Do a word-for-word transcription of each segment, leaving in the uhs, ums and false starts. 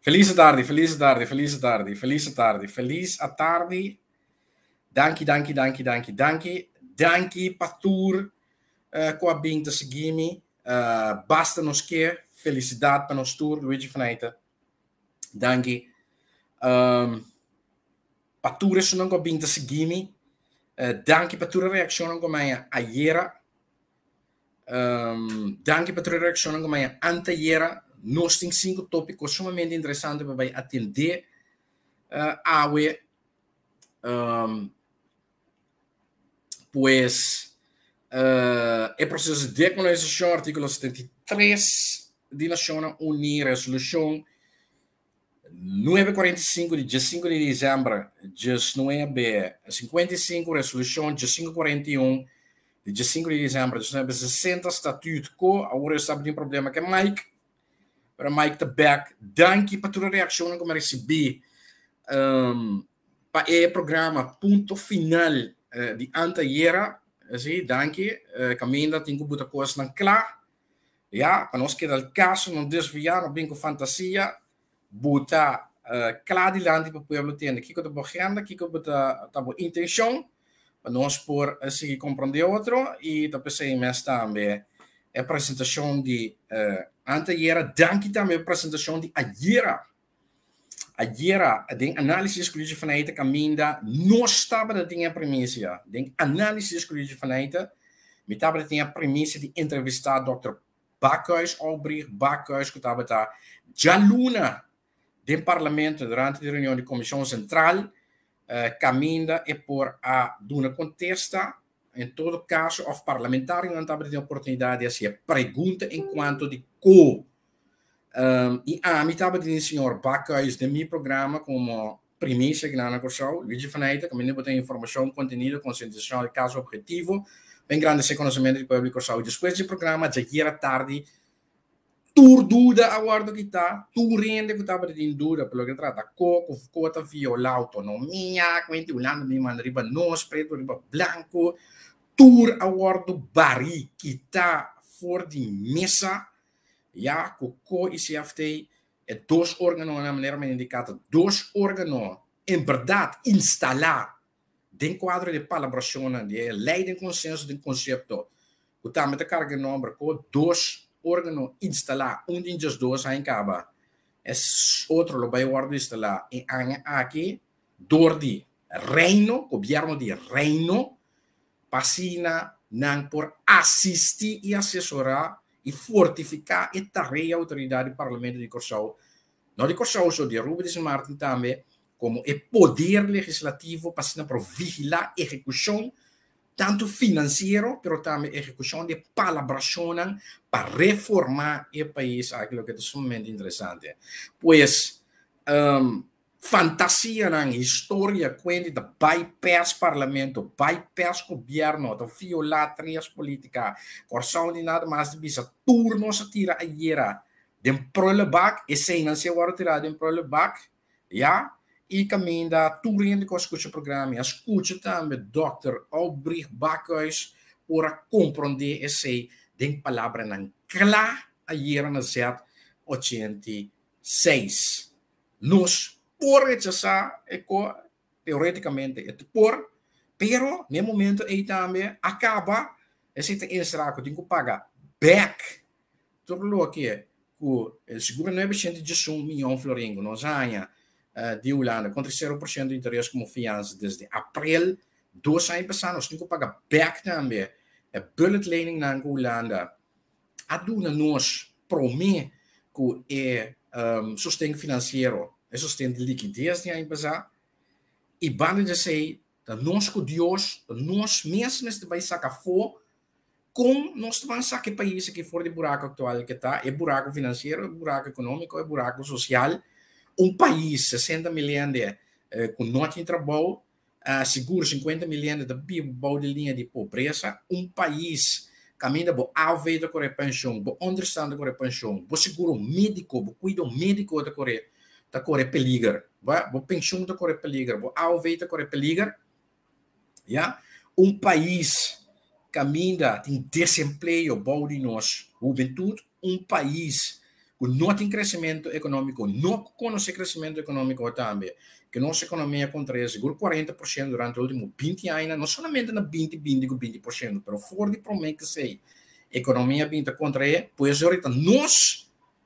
Feliz tarde, feliz tarde, feliz tarde, feliz tarde, feliz a tarde. Danke, danke, danke, danke, danke. Danke, Patur, uh, com a binta seguimi. Uh, basta nos que. Felicidade para nós tour, Luigi Fanaita. Danke. Um, Patur é não com a binta seguimi. Uh, danke, Patur, a reação com a ayer. Um, danke, Patur, a reação com a anteayer. Nós temos cinco tópicos sumamente interessantes para atender uh, a we, um, pues uh, é processo de decolonização, artigo setenta e três da Nações Unidas, resolução novecentos e quarenta e cinco de dia cinco de dezembro de cinquenta e cinco, resolução de cinco quarenta e um de dia cinco de dezembro de sessenta, estatuto co, agora está um problema que é Mike, para Mike the back, danke para toda a reação que eu recebi um, para o programa ponto final uh, de anteayer, assim, danke, uh, caminho tem que botar coisas na clara, ja, para nós que é o caso, não desviar, não bem com fantasia, botar uh, claro de lande para o povo ter, que que eu estou fazendo, que que eu estou a intenção, para nós por assim compreender outro, e depois aí mais também a apresentação de uh, anteayer, danke também a apresentação de ayer. Ayer, den análise que vanuit caminda, não estava da tinha premissa. Den análise que vanuit, me estava da tinha premissa de entrevistar doutor Bakhuis, Albrecht Bakhuis, que estava da Jaluna, do parlamento, durante a reunião da Comissão Central, uh, caminda e por a duna contesta, em todo caso, o parlamentário não estava da oportunidade de fazer pergunta enquanto de co. Um, e a mim estava dizendo, senhor Bakhuis, de meu programa, como premissa que na Corsau, Luigi Fanaita, que me tem informação, conteúdo, conscientização de caso objetivo, bem grande esse conhecimento do público Corsau. E depois do programa, já que era tarde, tu dúvida a guarda que está, tu rende que estava dizendo dúvida, pelo que trata, coco, cota, viola, autonomia, quente, ulando, me manda riba nós, preto, riba branco, tu a guarda bari, que está fora de mesa. Ja, Coco e C F T é dois órgãos, na maneira mais indicada, dois órgãos, em verdade, instalar dentro do quadro de palabração, de lei de consenso de conceito, o também de carga de número, com dois órgãos instalar, um dos dois aí acaba, é outro lo vai guardar instalar, e aqui, dor de reino, governo de reino, passina, não por assistir e assessorar e fortificar e tarefa a autoridade do Parlamento de Corsau. Não de Corsau, só de Rubens Martin também, como o poder legislativo para vigilar a execução, tanto financeiro, mas também a execução de palabração para reformar o país, aquilo que é sumamente interessante. Pois, um, fantasia na história quando de bypass parlamento, bypass governo, de violar três políticas, corção de nada mais de bisa, turno se tira a ira, de prolebak, e sem não se agora tirar de prolebak, ja, e caminho da turno que escuta o programa, escuta também doutor Albrecht Bakhuis, para compreender esse, de palavra na clara, a ira na Z oitenta e seis. Nos por rechazar, teoreticamente, é por, pero, no momento, aí também acaba, esse extrato tem que pagar back, tudo o que é, o seguro novecentos e um milhão de floringo, nós ganha de Holanda, contra zero por cento de interesse como fiança, desde abril, dois anos passados, nós temos que pagar back também, a bullet lening na Holanda, a duna nós promete que é um, sustento financeiro, é sustento de liquidez de empresa, e banda de sei, da nós com Deus, da nós mesmos de vai sacar fora, como nós vamos sacar país que fora de buraco atual que está, é buraco financeiro, é buraco econômico, é buraco social, um país, sessenta milhões de, eh, com nota de trabalho, uh, seguro cinquenta milhões de P I B, de linha de pobreza, um país caminha bo aveita com a pensão, bo understand com a pensão, bo seguro médico, bo cuido médico da corre, da corre peligro, bo pensão da corre peligro, bo aveita com a peligro, ja, um país caminha tem desemprego, bo de nós, juventude, um país não tem crescimento econômico, não conhece crescimento econômico também, que nossa economia contrai seguro quarenta por cento durante os últimos vinte anos, não somente na vinte, vinte, vinte por cento, mas fora de problema que sei, economia vinte contrai, pois ahorita nós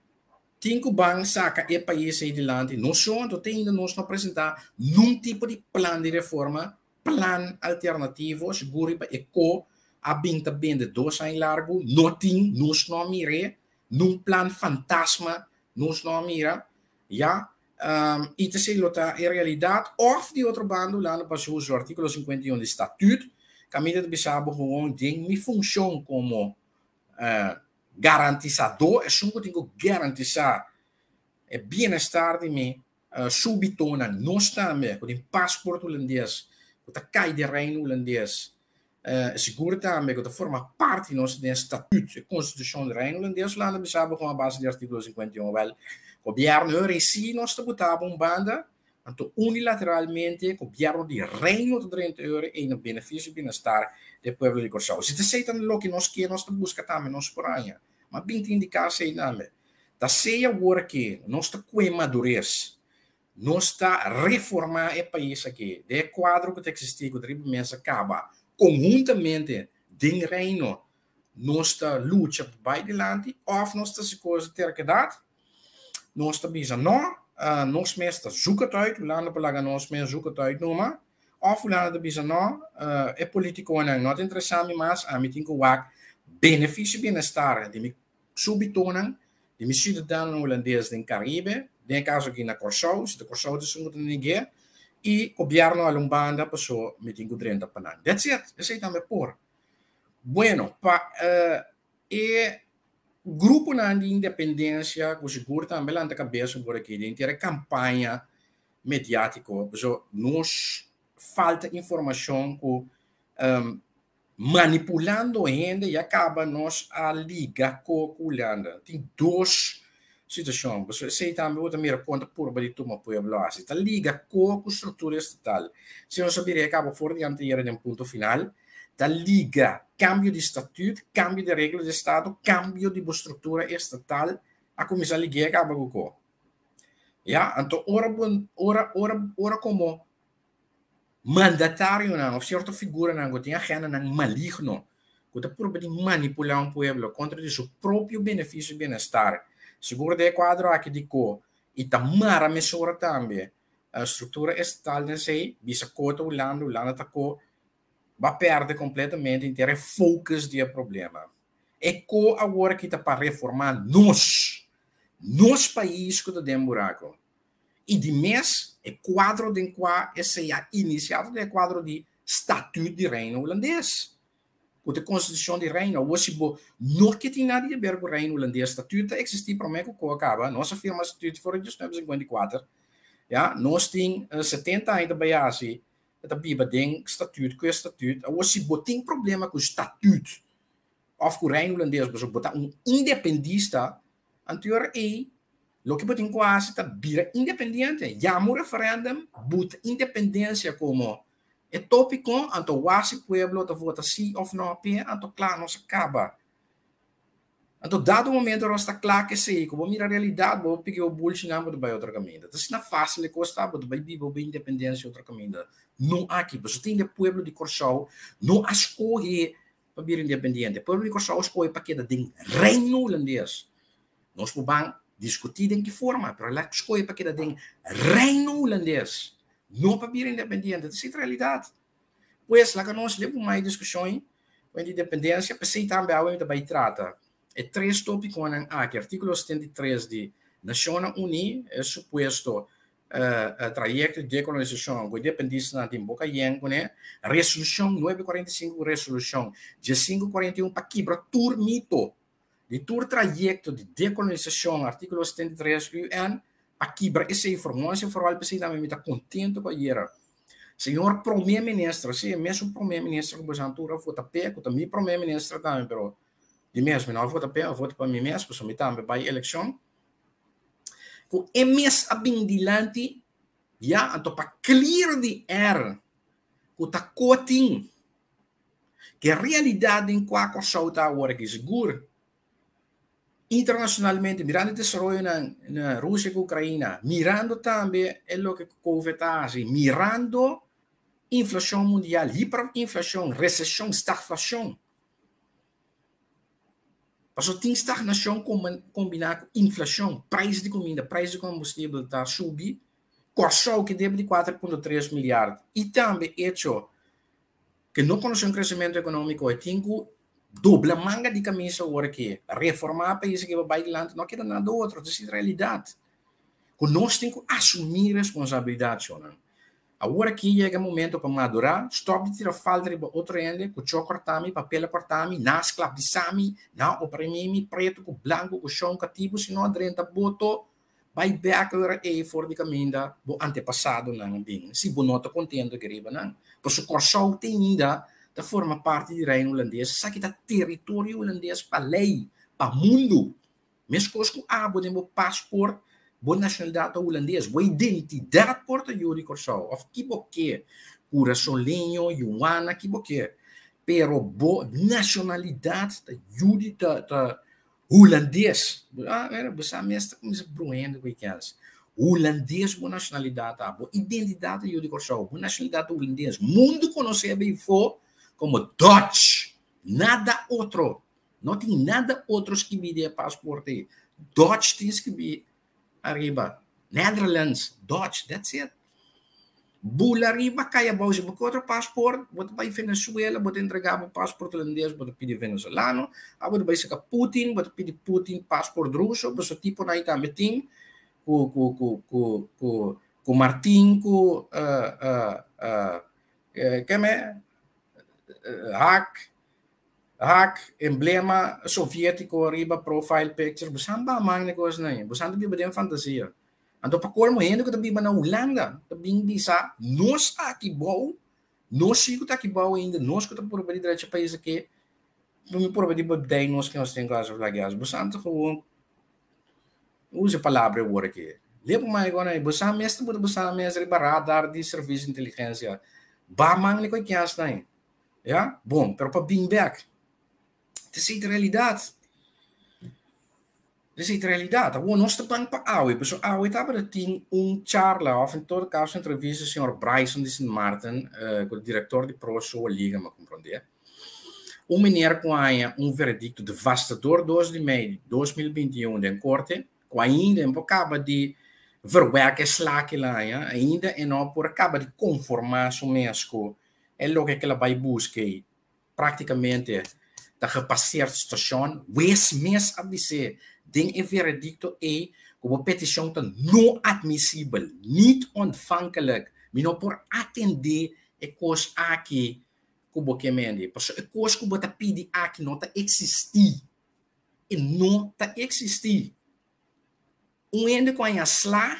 tem que banco saca e país aí adiante, não só então tem ainda nós não apresentar nenhum tipo de plano de reforma, plano alternativo, seguro para eco, a vinta bem de dois anos largo, não tem, nós não mire, num plano fantasma, nós não mira, já, um, e te sei lota em realidade, of de outro bando, lá no passou o artigo cinquenta e um do estatuto, que a medida de bisabo gewoon tem mi função como uh, garantizador, é só que tenho que garantizar o bem-estar de mim, uh, subitona, nós também, com o passaporte holandês, com a cai de reino holandês, uh, seguro também, que forma parte do nosso estatuto e constituição do reino holandês, lá no sabe com a base do artigo cinquenta e um, well, o governo em si, nós botamos uma banda, então unilateralmente, o governo de reino de trinta euros e no benefício e bem-estar do povo de Corsau. Se você está no que nós queremos, nós buscamos também, nós por aí, mas bem te indicar se também. Da ceia agora que nós está com madurez, nós está reformar o país aqui, de quadro que existe, que o tribunal acaba, conjuntamente, de reino, nós está luta para adiante, ou nós está se coisa ter que dar, nós está bisa não, uh, nós mesmo está zoeken uit, lá no palaga nós mesmo zoeken uit, não mas, ou lá no bisa não, uh, é político não, não interessante, mas a mim tem que o benefício bem-estar, de me subitonan, de mis cidadãos holandeses do Caribe, tem caso aqui na Corsau, se a Corsau de sungo ninguém, e o governo alumbanda passou me tinha trinta panan. That's it. Esse aí também por. Bueno, pa uh, e grupo na de independência, que seguro também lá na cabeça por aqui, de ter campanha mediática, so, nos falta informação que um, manipulando gente e acaba nós a liga com a Holanda. Tem duas situações. Você sei também outra mira conta por bem toma pueblo assim. Tá liga com a estrutura estatal. Se não saber acaba fora de anterior de um ponto final. Tá liga cambio de estatuto, cambio de regras de estado, cambio de estrutura estatal. A começar a ligar acaba com o. Ja, então ora ora ora ora como mandatário não, of certa figura não, que tem agenda não maligno, que está por manipular um pueblo contra de seu próprio benefício e bem-estar. Seguro de quadro aqui de co, e tamara mesura também, a estrutura estatal não sei, bisa cota o lando, o lando tá co, vai perder completamente inteiro focus do problema. É co agora que está para reformar nós, nos países que tem buraco. E de mês, é quadro de qual esse é iniciado é quadro de estatuto de reino holandês. Porque a Constituição de reino, hoje, não que tem nada a ver com o reino holandês. Estatuto existe para mim que acaba. Nossa firma estatuto foi em mil novecentos e cinquenta e quatro. Ja, nós temos uh, setenta anos de base, da Bíblia tem estatuto, com estatuto. Hoje, tem problema com o estatuto. Of com o reino holandês, mas botar um independista anterior e lo que botin quase está bira independente. Já um referendum, but independência como é tópico, anto wasi pueblo te vota sim ou não, anto claro, não se acaba. Anto dado momento, nós está claro que sim, como mira a realidade, vou pegar o bullshit não vou outro caminho. Então, se não é fácil, é costa, vou vai viver bem independência outro caminho. Não aqui, você tem o pueblo de Corsau, não escolhe para vir independente. O pueblo de Corsau escolhe para que de reino holandês. Nós vamos discutir em que forma, mas lá escolhe para que tem reino holandês, não para vir independente, essa é a realidade. Pois, lá que nós levamos mais discussões com a independência, para ser também a gente vai tratar. É três tópicos aqui, artigo setenta e três de Nações Unidas, é suposto uh, trajeto de decolonização com independência na Timboca Yengo, né? Resolução novecentos e quarenta e cinco, resolução de quinhentos e quarenta e um, para quebrar todo mito. De todo trajeto de decolonização, artigo setenta e três U N, para quebrar essa informação, for al presidente também está contente com a senhor primeiro-ministro, se é mesmo primeiro-ministro que você antura, vota pé, que também primeiro-ministro também, pero de mesmo, não vota pé, vota para mim mesmo, porque eu também vai eleição. Com é mesmo abindilante, já, então para clear de air, que está cotin, que a realidade em qual a coisa está agora que segura, internacionalmente, mirando o desenvolvimento na, na Rússia e Ucrânia, mirando também o que o Covid está mirando inflação mundial, hiperinflação, recessão, estagflação. Mas tem estagnação combinada com inflação, preço de comida, preço de combustível está subindo, corção que deve de quatro vírgula três milhares. E também hecho que não conhece um crescimento econômico, e tem que dobrar manga de camisa agora que reformar o país que vai adiante, não quer nada outro, isso é realidade. Que nós temos que assumir responsabilidade, agora que chega o momento para madurar, stop de tirar falta de outro ende, com o cortami, papel cortami, nas clap de sami, na oprimimi, preto, com branco, com chão, cativo, se não adrenta boto, vai back agora e for de caminho, bo antepassado não bem. Se bo nota contento que riba não, por o corso tem ainda da forma parte do reino holandês, sabe que território holandês para lei, para mundo, mesmo que a bo dem passaporte boa nacionalidade holandesa, boa identidade portuguesa de Corsau, of que boque, cura solinho, yuana, que boque, pero boa nacionalidade da judi da holandês, ah, era você mesmo como se bruendo com aquelas, holandês boa nacionalidade, boa identidade de Corsau, boa nacionalidade holandês, mundo conhecer bem for como Dutch, nada outro, não tem nada outro que me dê passaporte, Dutch tem que be arriba, Netherlands, Dutch, that's it. Bula arriba, kaya ba se outro passport, bota para Venezuela, bota entregar o passport holandês, bota pedir venezuelano, bota vai se Putin, bota pedir Putin passport russo, bota tipo na ita meeting, com com com com com com Martin, com uh uh uh que é hack hack emblema soviético arriba profile picture busamba mang negócio não é busando biba de fantasia ando para cor morrendo que biba na Holanda também bisa nós aqui bom nós sigo aqui bom ainda nós que tá por bem direito país aqui não por bem de bem nós que nós temos caso flagas busando com use palavra agora aqui lepo mais agora busando mesmo por busando mesmo riba radar de serviço de inteligência ba mang ne ko kias na ja bom pero para bem back. Essa é a realidade. Essa é a realidade. Agora, nós estamos para a Aue. Pessoal, a Aue estava a ter um charla, ou em todo caso, entrevista com o senhor Bryson de Saint Martin, uh, com o diretor de ProShow Liga, me compreender. Um menino com um veredicto devastador dois de maio de dois mil e vinte e um da corte, com ainda acaba de verwerken slaken lá, ja? Ainda e não por acaba de conformar o mesmo é o que ela vai buscar praticamente da gepasseerde station, wees mes a dizer, den e veredicto e, como petição tá não admissível, niet ontvankelijk, não por atender e coisa aqui, como que mende, porque e coisa que bota pedir aqui não tá existir, e não tá existir. Um ende com a slá,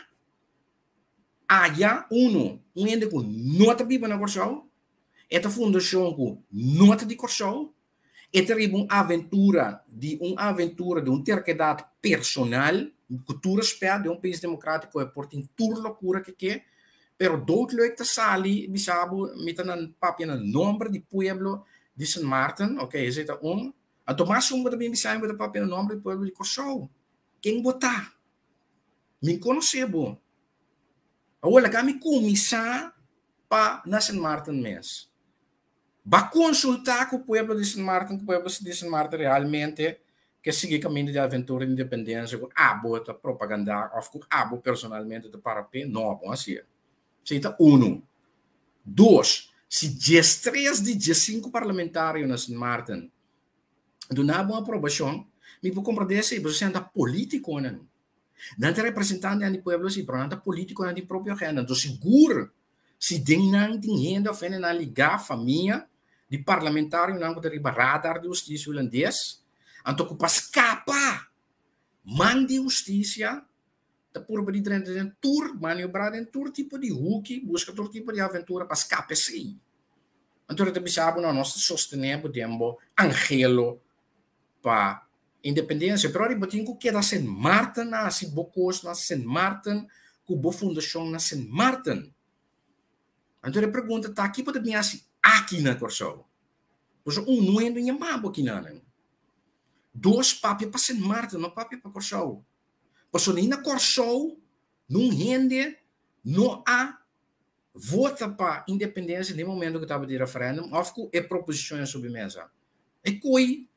há uno, um ende com não tá biba na Corsau, esta fundação com não tá de Corsau, e teria uma aventura de uma aventura de um terquedade personal, cultura espera de um país democrático é por tem tudo loucura que que, pero doodleuk te sali bisabo mitan papia na nombre de pueblo de Saint Martin, ok, esse é um, a Tomás um também bisabo de papia na nombre de pueblo de Corsau, quem botar, me conhecer bom, agora kami começar para na Saint Martin mês. Va consultar com o povo de Saint Martin, com o povo de Saint Martin realmente que sigue caminho de aventura e independência, com a boa propaganda, ou com a boa personalmente de parapé, não, bom assim. Então, um. Dois, se dia três de dia cinco parlamentares na Saint Martin do nada uma aprovação, me vou compreender se você anda político, não. Não é representante do povo, se não é político, não é próprio reino. Então, seguro, se tem não tem renda, ofende na ligar a família, de parlamentário não pode arribar radar de justiça holandês, então que para escapar, mande justiça, da por bem de tour, maniobrar em todo tipo de hook, busca todo tipo de aventura para escapar sim. Então ele sabe não nós sostener podemos angelo para independência, pero ele botinho que da Saint Martin na si bocos na Saint Martin, com boa fundação na Saint Martin. Então ele pergunta tá aqui pode vir assim aqui na Corsau. Pois um não é nem mabo aqui não. Dois papi para Saint Martin, não papi para Corsou. Porque na Corsou, não rende, não há vota para independência no momento que estava de referendo, ou que é proposição sobre mesa. É coi.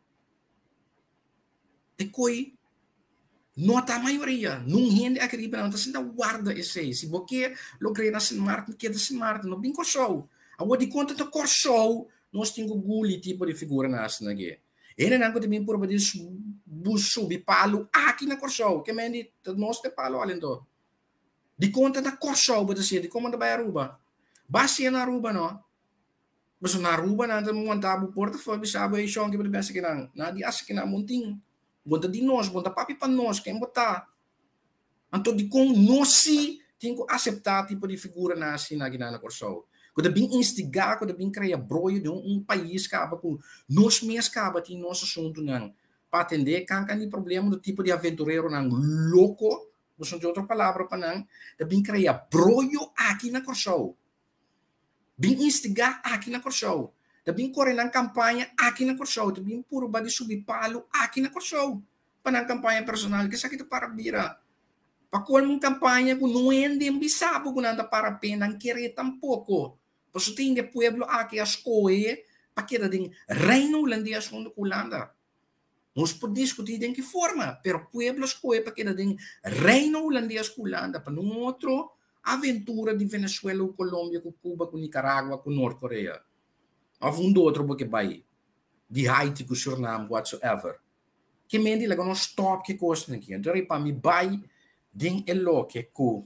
É coi. Não está a maioria. Não rende aquele não está sendo guarda esse. Se você lo crê na Saint Martin, que é da Saint Martin, não bem Corsou. Agora de conta do Corsou, nós temos guli tipo de figura na aqui. Ele não pode vir por baixo de subir palo aqui na Corsou, que mendi nós te palo além do. De conta da Corsou, pode ser, de como da vai Aruba. Basta na Aruba, não. Mas na Aruba, não tem montar o portafólio, sabe, e chão que pode pensar que não. Não, de acha que não, montinho. Bonta de nós, bonta papi para nós, quem botar. Então, de como nós se tem que aceitar tipo de figura na assim na na Corsou. Quando bem instigar, quando bem criar broio de um, um país que acaba com nós mesmos acaba tem nosso assunto não para atender can can problema do tipo de aventureiro não louco, não são de outra palavra para não, de bem criar broio aqui na Corsou. Bem instigar aqui na Corsou. De bem correr na campanha aqui na Corsou, de bem puro badi subir palo aqui na Corsou. Para na campanha personal que sakit para bira. Para qual uma campanha que não é nem bisabo que nada para pena, não querer tampouco. Porque tem de pueblo aqui as coisas para que de reino holandês fundo Holanda. Nós podemos discutir de que forma, pero pueblo as coisas para que de reino holandês Holanda, para não outro aventura de Venezuela, Colômbia, Cuba, Nicarágua, Norte-Coreia. Ou um outro porque vai de Haiti, com Suriname, whatsoever. Que mendi lá não stop que costa aqui. Então para mim vai ding é lo que co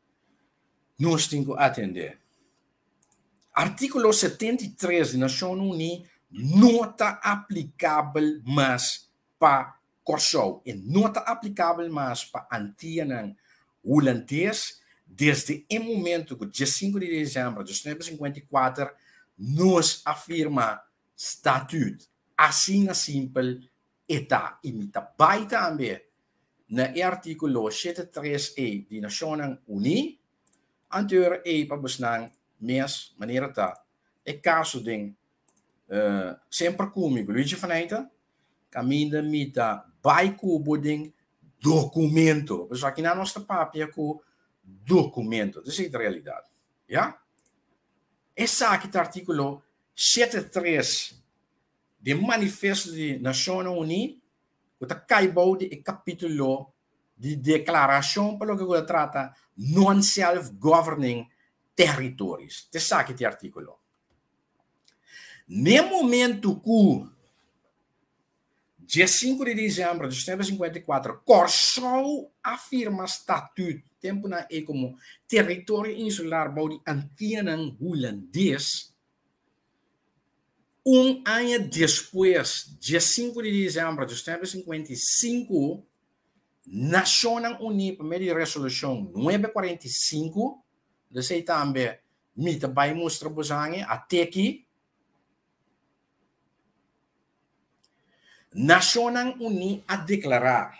nós temos que atender. Artículo setenta e três da Nações Unidas não está aplicável mais para Corsou e não está aplicável mais para Antillas holandês desde o momento que dia cinco de dezembro de mil novecentos e cinquenta e quatro nos afirma estatuto assim na simples está e me está vai também no artículo setenta e três E da Nações Unidas anterior e para buscar mes maneira tá é caso de uh, sempre comigo Luigi Faneita caminha mita vai com o documento mas aqui na nossa papia com documento isso é a realidade já esse aqui é o artículo setenta e três do manifesto de Nações Unidas que está caibou de capítulo de declaração para o que trata non-self-governing territories. Te sabe este artículo. No momento que, dia cinco de dezembro de mil novecentos e cinquenta e quatro, Corsou afirma estatuto, tempo na é como território insular de Antillas holandês, um ano depois, dia cinco de dezembro de mil novecentos e cinquenta e cinco, Nações Unidas, por meio de resolução novecentos e quarenta e cinco, desse também, me também mostra até aqui, Nações Unidas a declarar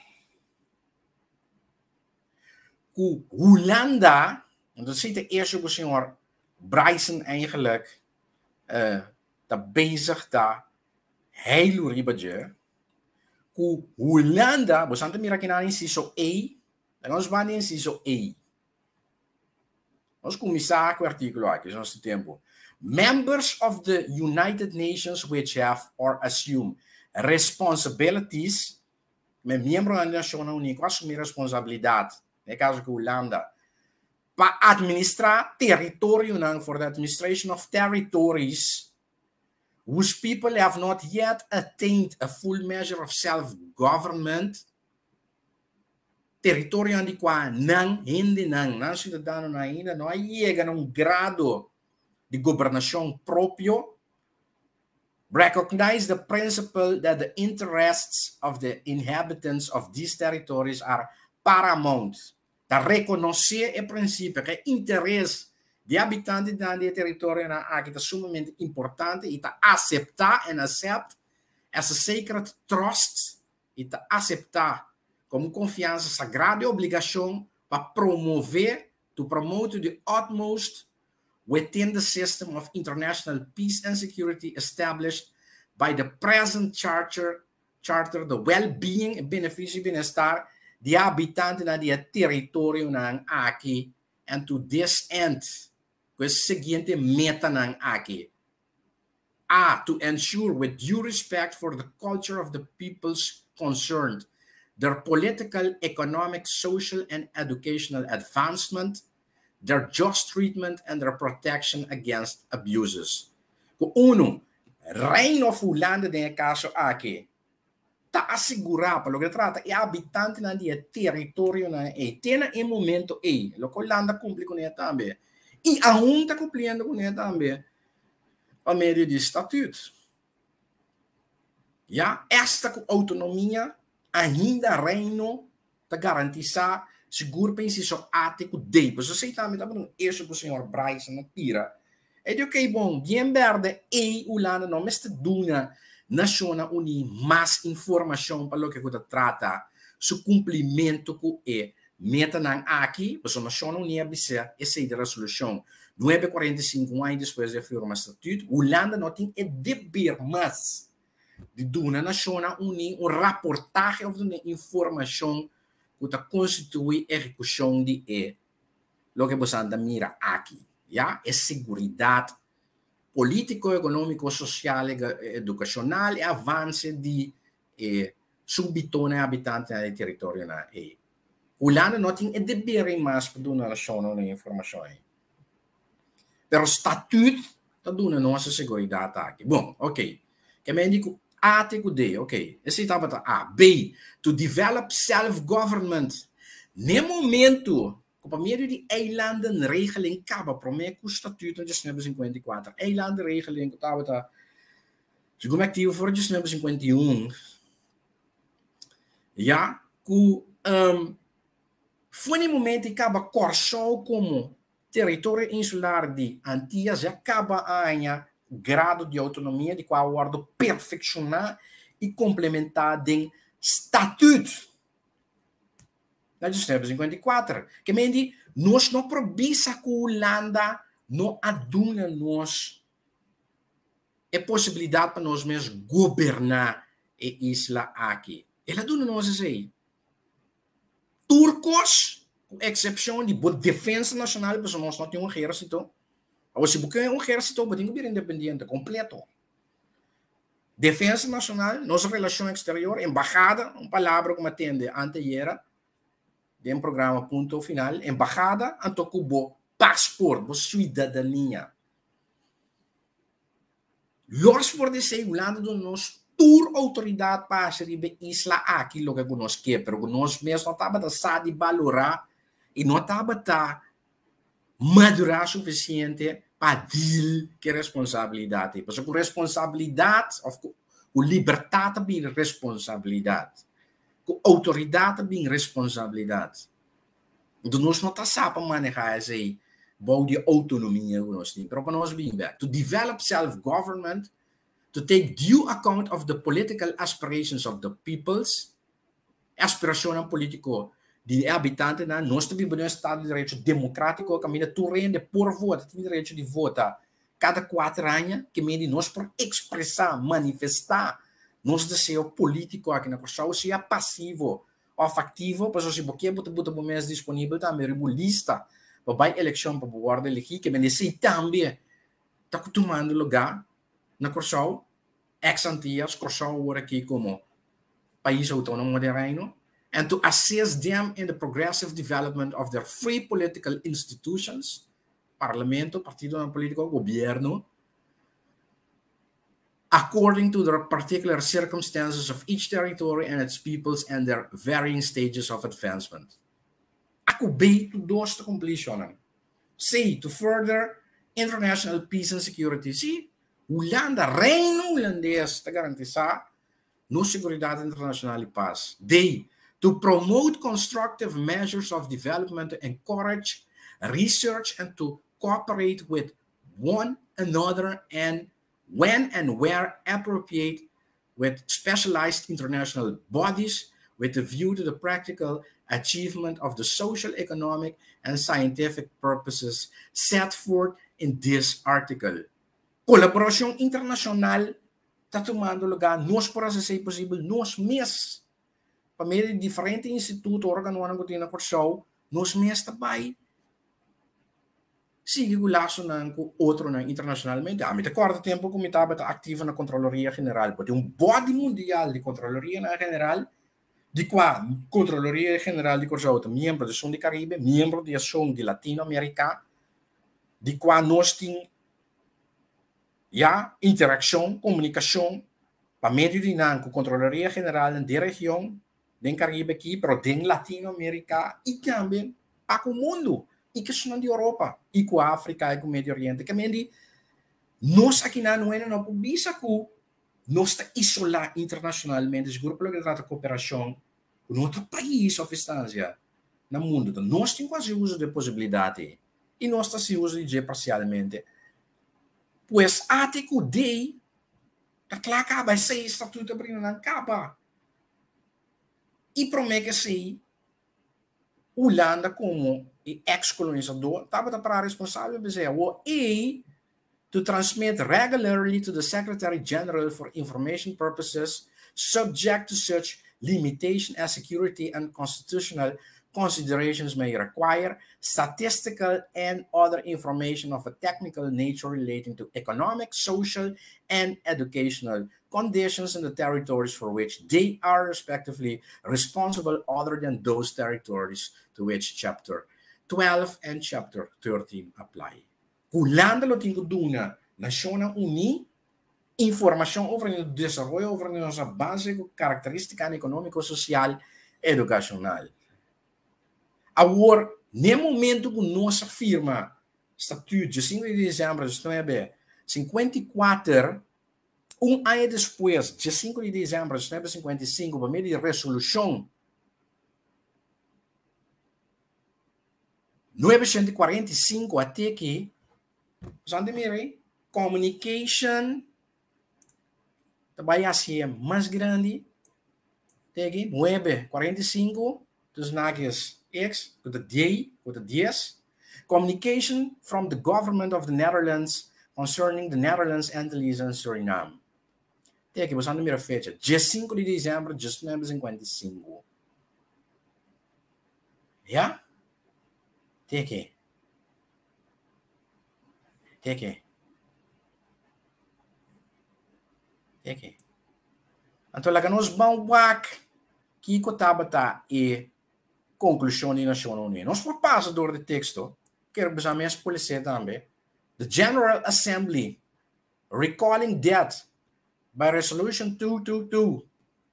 que Holanda, dat zit de eerste que o senhor Bryson eigenlijk uh, tá bezig daar heel ribadje que Holanda, você não mira aqui na inciso A, nós vamos em inciso A. Nós começar com o artigo aqui, nosso tempo. Members of the United Nations which have or assume responsibilities, membro da Nação Unida assumir responsabilidade, no caso que Holanda, para administrar território, for the administration of territories, whose people have not yet attained a full measure of self-government, território onde qua não hindi não, não cidadão ainda não chega a um grado de governação próprio, recognize the principle that the interests of the inhabitants of these territories are paramount. Da reconhecer o princípio que o interesse de habitantes do território é sumamente importante e está aceitar e aceitar essa sacred trust e está aceitar como confiança sagrada e obrigação para promover, to promote the utmost within the system of international peace and security established by the present charter charter the well-being e benefício e bem-estar de habitantes na dia território nang aqui, and to this end, com esse seguinte meta nang aqui. A, to ensure with due respect for the culture of the peoples concerned, their political, economic, social, and educational advancement, their just treatment, and their protection against abuses. Kung uno, reino fulano nel caso aqui, ta assicurare per lo che tratta e abitanti na dia territorio na e tena in momento e lo collanda cumpli con e tambe e aún ta cumpliendo con e tambe a medio di statuto. Ja, esta autonomia ainda reino ta garantisa seguro pensi so ate ku dei, pois sei tambe ta bom isso com o senhor Bryce na tira. E di ok bom, bien verde e ulanda no meste duna Nazione Uni mais informação para o que você trata, su cumprimento que é meta nang aqui, pois a Nazione Uni abisa essa é a resolução novecentos e quarenta e cinco anos depois da firma estatuto, Holanda não tem o dever mais de dar na Nazione Uni um reportagem ou uma informação que constitui a execução de é o que você anda mira aqui, já é segurança político, econômico, social, educacional e avanço de eh, subitone abitanti del territorio na e Holanda não tem o dever mais para dar relação à informação. Pero o estatuto está dando nossa segurança aqui. Bom, ok. Que me digo A, T, D, ok. Esse estava A. B, to develop self-government. No momento op meio de eilandenregeling acaba para mim com o estatuto de dezenove cinquenta e quatro. Eilandenregeling que estava tá como ativo for dezenove cinquenta e um. Já que um, foi no momento que acaba Corsol como território insular de Antillas já acaba a ganhar grado de autonomia de qual guardo perfeccionar e complementar em estatuto. Na dezenove cinquenta e quatro, que me diz, nós não probisa que a Holanda não aduna nós a possibilidade para nós mesmos governar a isla aqui. Ela aduna nós assim. Turcos, com exceção de boa defesa nacional, porque nós não temos um exército. Ou se você um exército, você tem que ser independente, completo. Defesa nacional, nossa relação exterior, embajada, uma palavra como atende anteera, de um programa ponto final, embajada, anto cubo passport, bo cidadania. Los por dizer, Holanda do nos tour autoridade para receber isla aquilo que nós quer, pero nós mesmo não estava a valorar e não estava a madurar suficiente para dir que responsabilidade. Porque com responsabilidade, ou liberdade também responsabilidade. Com autoridade também responsabilidade. Então, nós não estamos a manejar essa bom de autonomia que nós temos. Mas para nós, bem, to develop self-government, to take due account of the political aspirations of the peoples, aspiração política de habitantes, nós também temos um Estado de Direito democrático, que caminha torrente por voto, tem direito de votar cada quatro anos, que meio nós por expressar, manifestar nosso desejo político aqui na Corsol, seja passivo ou ativo, para se você botar o mês disponível também, uma lista para a eleição para o guarda elegir, que me sei também está tomando lugar na Corsol, ex-Antillas, Corsol agora aqui como país autônomo de Reino, and to assist them in the progressive development of their free political institutions, Parlamento, Partido Político, Governo, according to the particular circumstances of each territory and its peoples and their varying stages of advancement. Ako B to dos to completion. C, to further international peace and security. C, Holanda, Reino Holandês, te garantizar no seguridade internacional e paz. D, to promote constructive measures of development to encourage research and to cooperate with one another and when and where appropriate with specialized international bodies with a view to the practical achievement of the social, economic, and scientific purposes set forth in this article. Colaboração internacional está tomando lugar, nós por ser possível, nós mesmos, para meio de diferentes institutos, órgãos que têm por show, nós mesmos também, sigue o laço com outro internacionalmente. A mim, de corto tempo, como estava ativo na Controloria General, porque um body mundial de Controloria General, de qua Controloria General de Corjouta, membro da Zona do Caribe, membro da Zona de Latinoamérica, de qua nós temos ja, interação, comunicação, para meio de não, com a Controloria General da região, do Caribe aqui, para o Latinoamérica e também para o mundo. E que são de Europa, e com a África, e com o Médio Oriente. Que mendi, nós aqui na Noena não podemos nós está isolado internacionalmente, esse grupo que trata de cooperação com outro país ou instância no mundo. Então, nós temos quase uso de possibilidade, e nós está se usa de parcialmente. Pois, até que o day, a claro que vai ser estatuto para não acaba. E promete que se Holanda como ex-colonizador estava para responsável por dizer o E to transmit regularly to the Secretary General for information purposes subject to such limitation as security and constitutional considerations may require statistical and other information of a technical nature relating to economic, social, and educational conditions in the territories for which they are respectively responsible other than those territories to which Chapter twelve and Chapter thirteen apply. Holanda lo tem que dar Nações Unidas informação sobre o desenvolvimento sobre nossa base característica econômico-social e educacional. Agora, no momento que nossa firma, Estatuto de cinco de dezembro de cinquenta e quatro, um ano depois, de cinco de dezembro de cinquenta e cinco, por meio de resolução novecentos e quarenta e cinco até que, communication também assim mais grande, tem novecentos e quarenta e cinco dos nages X, with the D, with the D S, communication from the government of the Netherlands concerning the Netherlands, Antilles and Suriname. Tem aqui, você a número fecha, dia cinco de dezembro de mil novecentos e cinquenta e cinco. Já? Tem aqui. Tem aqui. Tem aqui. Então, lá que nós vamos que que tá e conclusão da Nações Unidas. Nós vamos passar do texto, quero usar minhas polícias também. The General Assembly, recalling that by Resolution two twenty-two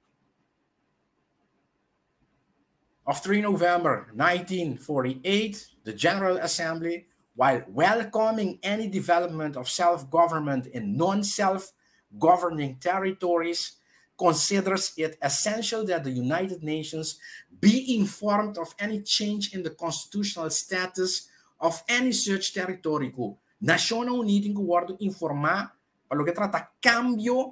of three November nineteen forty-eight, the General Assembly, while welcoming any development of self-government in non-self-governing territories, considers it essential that the United Nations be informed of any change in the constitutional status of any such territory. Nações Unidas guarda informar para o que trata cambio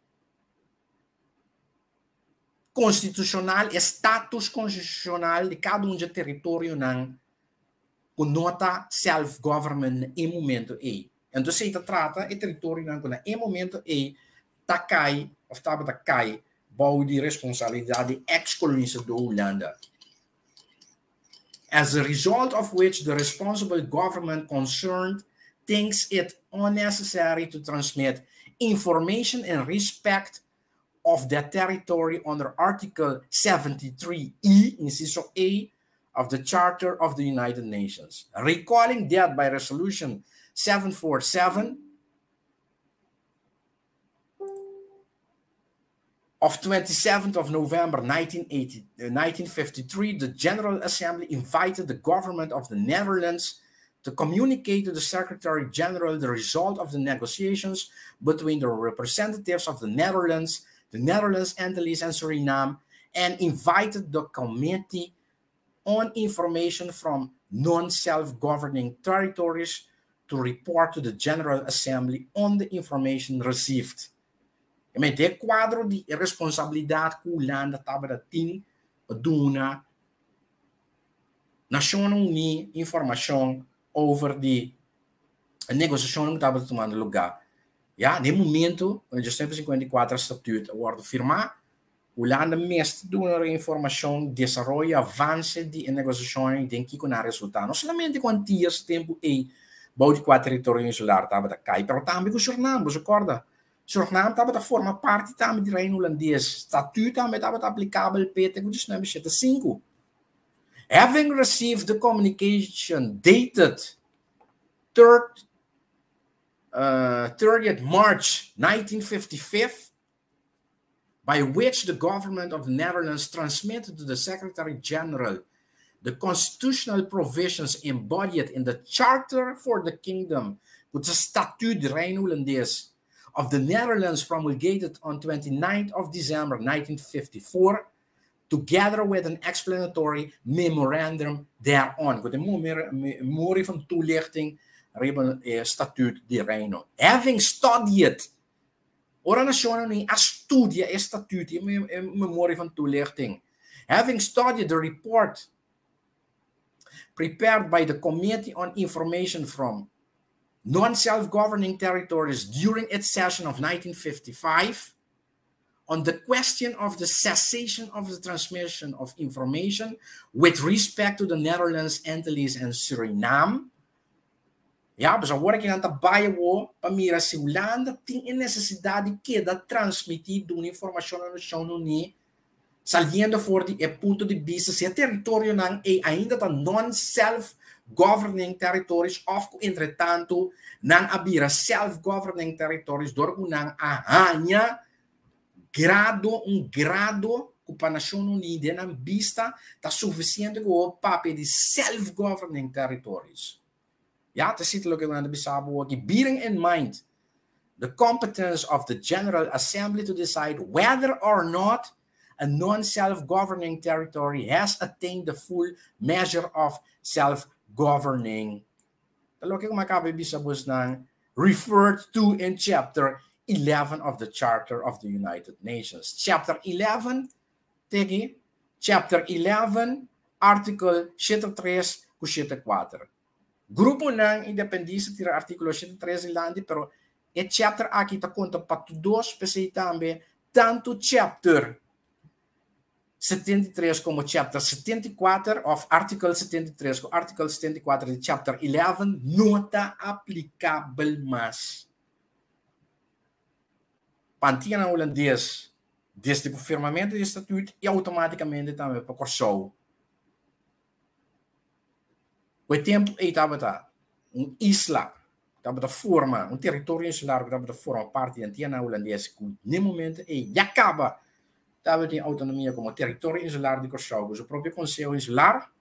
constitucional, status constitucional de cada um de território não com nota self-government em momento aí. Então, se trata de território não com em momento aí tá cai of tá tá cai bou de responsabilidade ex-colonizador Holanda. As a result of which the responsible government concerned thinks it unnecessary to transmit information in respect of that territory under Article seventy-three E, inciso A, of the Charter of the United Nations. Recalling that by Resolution seven forty-seven of twenty-seventh of November nineteen fifty-three, the General Assembly invited the government of the Netherlands to communicate to the Secretary General the result of the negotiations between the representatives of the Netherlands, the Netherlands, Antilles, and Suriname, and invited the Committee on Information from Non-Self-Governing Territories to report to the General Assembly on the information received. Met dit quadro di responsabilidade que Holanda estava tendo para Nações Unidas informação over de negociação que estava tomando lugar Ja, no momento, quando o cento e cinquenta e quatro estatuto wordt firmado, o landa mestre dona informação, desenvolve, avança de negociações, tem que com resultado. Não somente com dias tempo e bom de quatro territórios insulares estava da cai, mas também com o Suriname, você acorda? Suriname estava da forma parte também do reino holandês, estatuto também estava aplicável para o Suriname setenta e cinco. Having received the communication dated third, uh, thirtieth March nineteen fifty-five, by which the government of the Netherlands transmitted to the Secretary General the constitutional provisions embodied in the Charter for the Kingdom, with the Statute Rijn-Hollandaise of the Netherlands promulgated on twenty-ninth of December nineteen fifty-four, together with an explanatory memorandum thereon. With a memorie van toelichting, Statute di Reino. Having studied, ora nazione a studia e statuti in memorie van toelichting. Having studied the report prepared by the Committee on Information from Non-Self-Governing Territories during its session of nineteen fifty-five, on the question of the cessation of the transmission of information with respect to the Netherlands, Antilles, and Suriname. Ja, mas agora que não trabalha para mirar se o Holanda tem necessidade que da transmitir uma informação na nação unie, saliendo for the ponto de vista se o território não é ainda da non-self-governing territories, of entretanto não havia self-governing territories, door não arranha grado, um grado que a nação unida não vista está suficiente para o papel de self-governing territories. Ja, te ziet ook aan de Bissau, bearing in mind the competence of the General Assembly to decide whether or not a non-self-governing territory has attained the full measure of self-governing. Look at my Bissau referred to in chapter eleven of the Charter of the United Nations. Chapter eleven, tegi, chapter eleven, article seventy-three ku seventy-four. Grupo ng independência tira artigo seventy-three in landi, pero e chapter aqui ta conta para todos, pensei também, tanto chapter seventy-three como chapter seventy-four of article seventy-three com article seventy-four de chapter eleven não está aplicável mais. Pantina holandês, desde o confirmamento do estatuto e automaticamente também para Corsou. O tempo aí estava tá um isla, estava da forma, um território insular que estava da forma parte da antiga holandesa que no momento aí já acaba, estava de autonomia como território insular de Corsou, o próprio conselho insular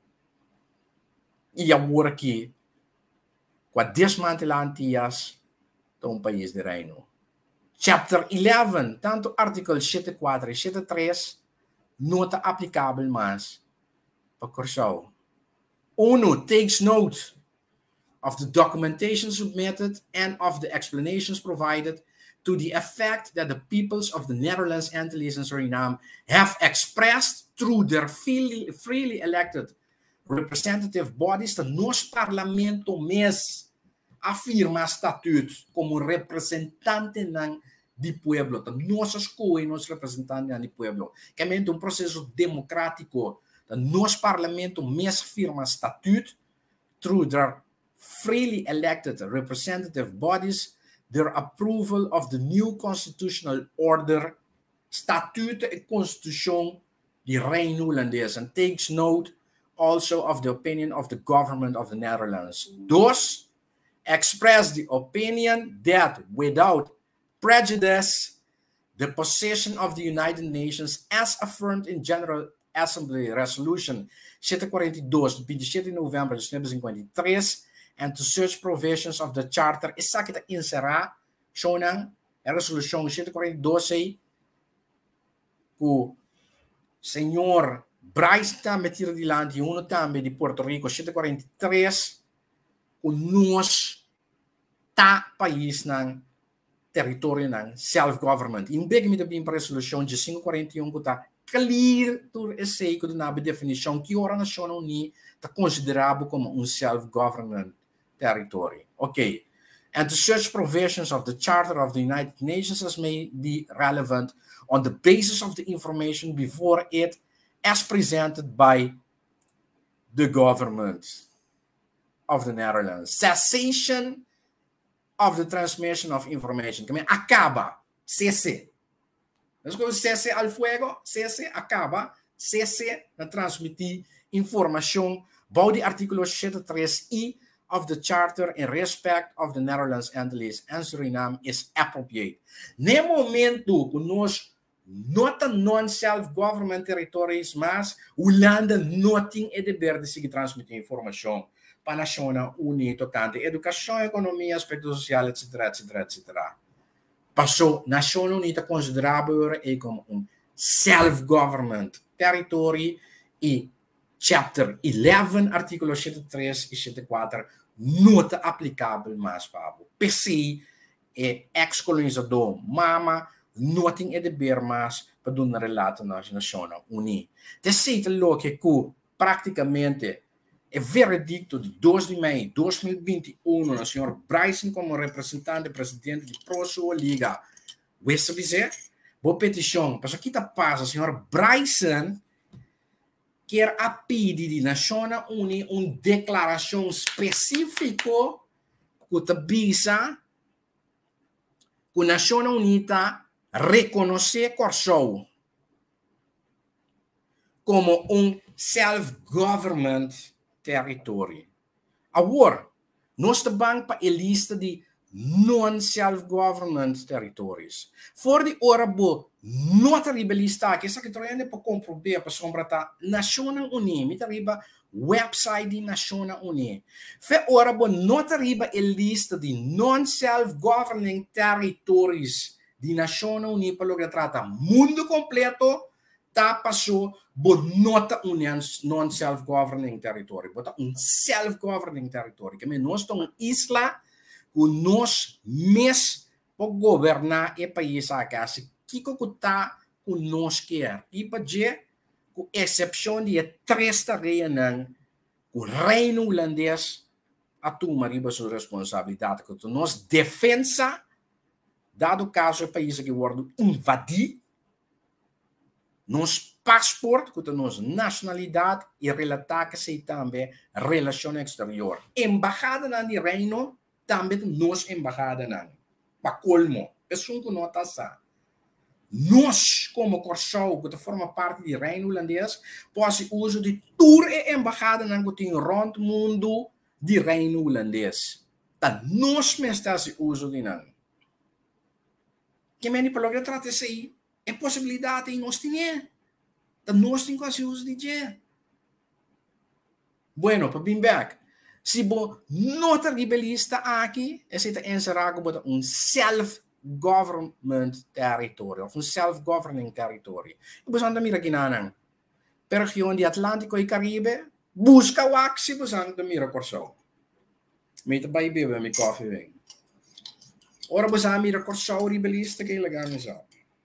e agora aqui com a desmantelar antigas de um país de reino. Chapter eleven, tanto article seventy-four e seventy-three, não está aplicável mais para Corsou. ONU takes note of the documentation submitted and of the explanations provided to the effect that the peoples of the Netherlands, Antilles, and Suriname have expressed through their freely, freely elected representative bodies that nos parlamento mes afirma estatuto como representante ng di pueblo, nossas coisas, nos representantes do pueblo, que é um processo democrático. The nos parlamento mes firma statute through their freely elected representative bodies, their approval of the new constitutional order, statute e constitution di Reino Holandês, and takes note also of the opinion of the government of the Netherlands. Thus, express the opinion that without prejudice, the position of the United Nations as affirmed in General Assembly Resolution setecentos e quarenta e dois, de vinte e sete de novembro de mil novecentos e cinquenta e três, and to such provisions of the Charter, essa que está inserada, shonan, a resolução setecentos e quarenta e dois, que o senhor Bryce também tira de lá, e uno também de Porto Rico, setecentos e quarenta e três, o nosso tá país ng território ng self-government. Imbig mi também para a resolução de quinhentos e quarenta e um, que está clear to essay que na definição que a nação unida está considerado como um self-government territory. Ok. and to such provisions of the Charter of the United Nations as may be relevant on the basis of the information before it as presented by the government of the Netherlands. Cessation of the transmission of information. Kami acaba, cesse. Nós vamos cesse al fuego, cesse, acaba, cesse na transmitir informação about the article seventy-three I of the Charter in respect of the Netherlands, Antilles and Suriname is appropriate. No momento que nós nota non-self-government territories, mas Holanda não tem o dever de seguir transmitir informação para a Nação Unida tocante educação, economia, aspecto social, etc, etc, et cetera. Passou, a Nação Unida considerável é como um self-government territory e Chapter eleven, artigo seventy-three e seventy-four, nota aplicável mais para o P C é ex-colonizador, mama, não tem o dever mais para dar um relato na Nação Unida. Desse lo que praticamente é veredicto de dois de maio de dois mil e vinte e um, o senhor Bryson como representante presidente de Pro-Sul Liga, você dizer, boa petição, para que está passa, o senhor Bryson quer a pedir da Nação Unida uma declaração específica que visa que a Nação Unida reconhecer Kosovo como um self-government territory. Agora, nós estamos para a lista de non-self-government territories. Voor die ora bo not ribelista que essa que troiane para comprovar para sombrata Nação Unida, me riba website de Nação Unida. Fe ora bo not riba a lista de non-self-governing territories de Nação Unida para logo trata mundo completo tá passou bo nota um non-self-governing territory, bota um self-governing territory, que me nós estamos isla que nós mes para governar o país a casa que que está que nós quer e para dizer com exceção de três tareas o reino holandês a tomar a sua responsabilidade que nós defensa dado o caso o país que wordt invadido nos passaporte que nos nacionalidade e relatar que se também relação exterior embajada na de reino também nos embajada não para colmo pessoa que não está sa nós como Kosovo que forma parte do reino holandês pode uso de tour e embajada não que tem rond mundo do reino holandês tá nós mesmo está se uso de não que meni pelo que trata se aí é possibilidade em nós tinha tá nós tem quase uso de je bueno para bem back se bo nota rebelista aqui, é se encerrar como um self-government territory, ou um self-governing territory. E você anda mira aqui na região de Atlântico e Caribe, busca o axi, você anda mira Kosovo. Meta vai beber meu coffee vem. Ora você anda mira Kosovo rebelista que é legal mesmo.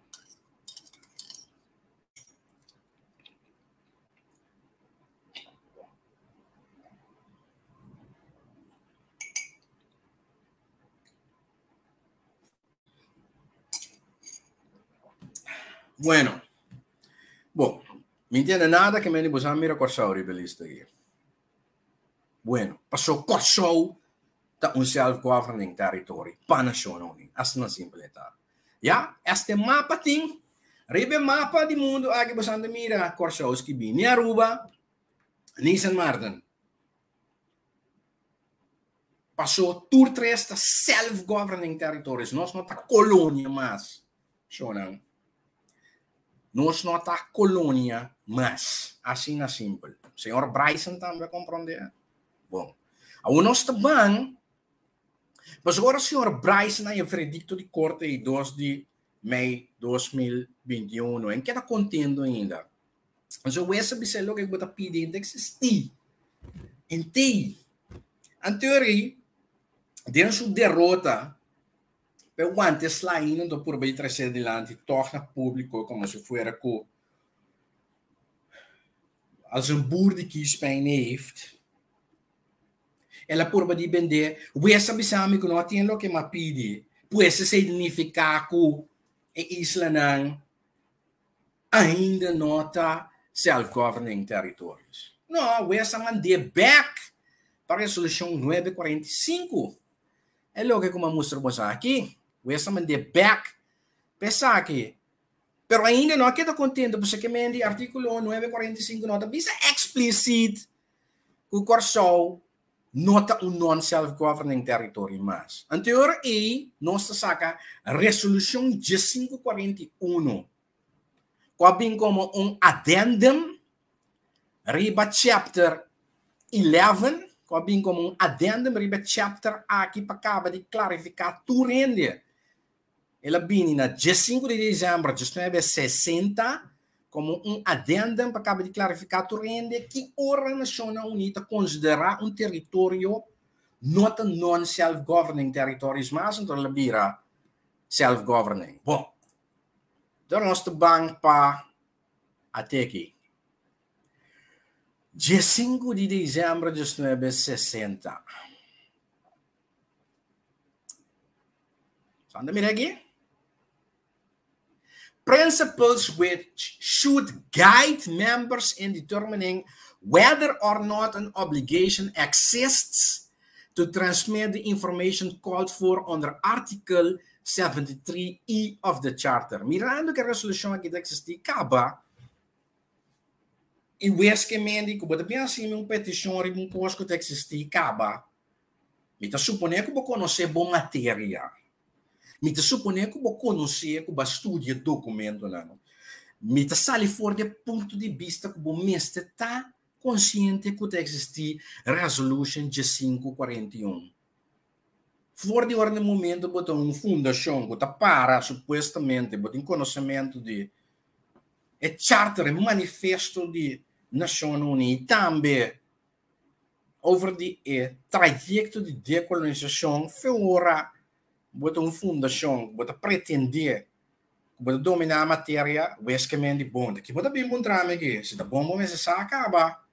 Bueno, bom, me entiende nada que me diga mira Kosovo rebelista aqui. Bueno, passou Kosovo tá um self-governing territory, para Nação Unida, assim simples tá. Já, este mapa tem, ribe mapa do mundo aqui você anda mira Kosovo que bem, nem Aruba, nem San Martin. Passou tour três tá self-governing territories, nós não tá colônia mais, show não. Nós não está colônia, mas assim é simples. O senhor Bryson também compreende. Bom, a nós também, mas agora o senhor Bryson é o veredicto de corte de dois de maio de dois mil e vinte e um, em que está contendo ainda. Mas eu vou saber se é o que eu vou pedir de existir. Em ti, em teoria, dentro da derrota, eu antes lá ainda por bem trazer adiante torna público como se fosse que als een boer die kiespijn heeft e la purba di vender, questa bisami che non tiene lo che ma pidi, questo significa che e isla nang ainda nota self-governing territories. No, questa man de back para a resolução novecentos e quarenta e cinco. É lo que como mostramos aqui, questa man de back pensa aqui. Pero ainda não queda contente, porque o artigo novecentos e quarenta e cinco nota bisa explicit que o Corsou nota um non-self-governing territory mas. Anterior e nós saca resolução de quinhentos e quarenta e um, que como um addendum riba chapter eleven, que como um addendum riba chapter aqui para acaba de clarificar tudo rende. Ela vem na dia cinco de dezembro de mil novecentos e sessenta como um addendum para acabar de clarificar tudo rende que a Nações Unidas considera um território not a non-self-governing territories, mas então ela vira self-governing. Bom, então nós vamos para até aqui. Dia cinco de dezembro de mil novecentos e sessenta. Só anda mirar aqui. Principles which should guide members in determining whether or not an obligation exists to transmit the information called for under Article seventy-three E of the Charter. Mirando que a resolução aqui existe, acaba. E o esquemento que você pensa em uma petição de um posto que existe, acaba. Então, suponho que você conhece boa matéria. Me te supone que você conhece, que você estuda documento lá. Me te sale fora do ponto de vista que você está consciente que existe resolution de quinhentos e quarenta e um. Fora de ordem momento, você uma fundação que para, supostamente, você tem conhecimento de é charter, é manifesto de Nações Unidas, também over o trajeto de decolonização fora bota uma fundação, bota pretender, bota dominar a matéria, o esquema de bom. Que bota bem bom trama aqui, se tá bom, mas se acaba.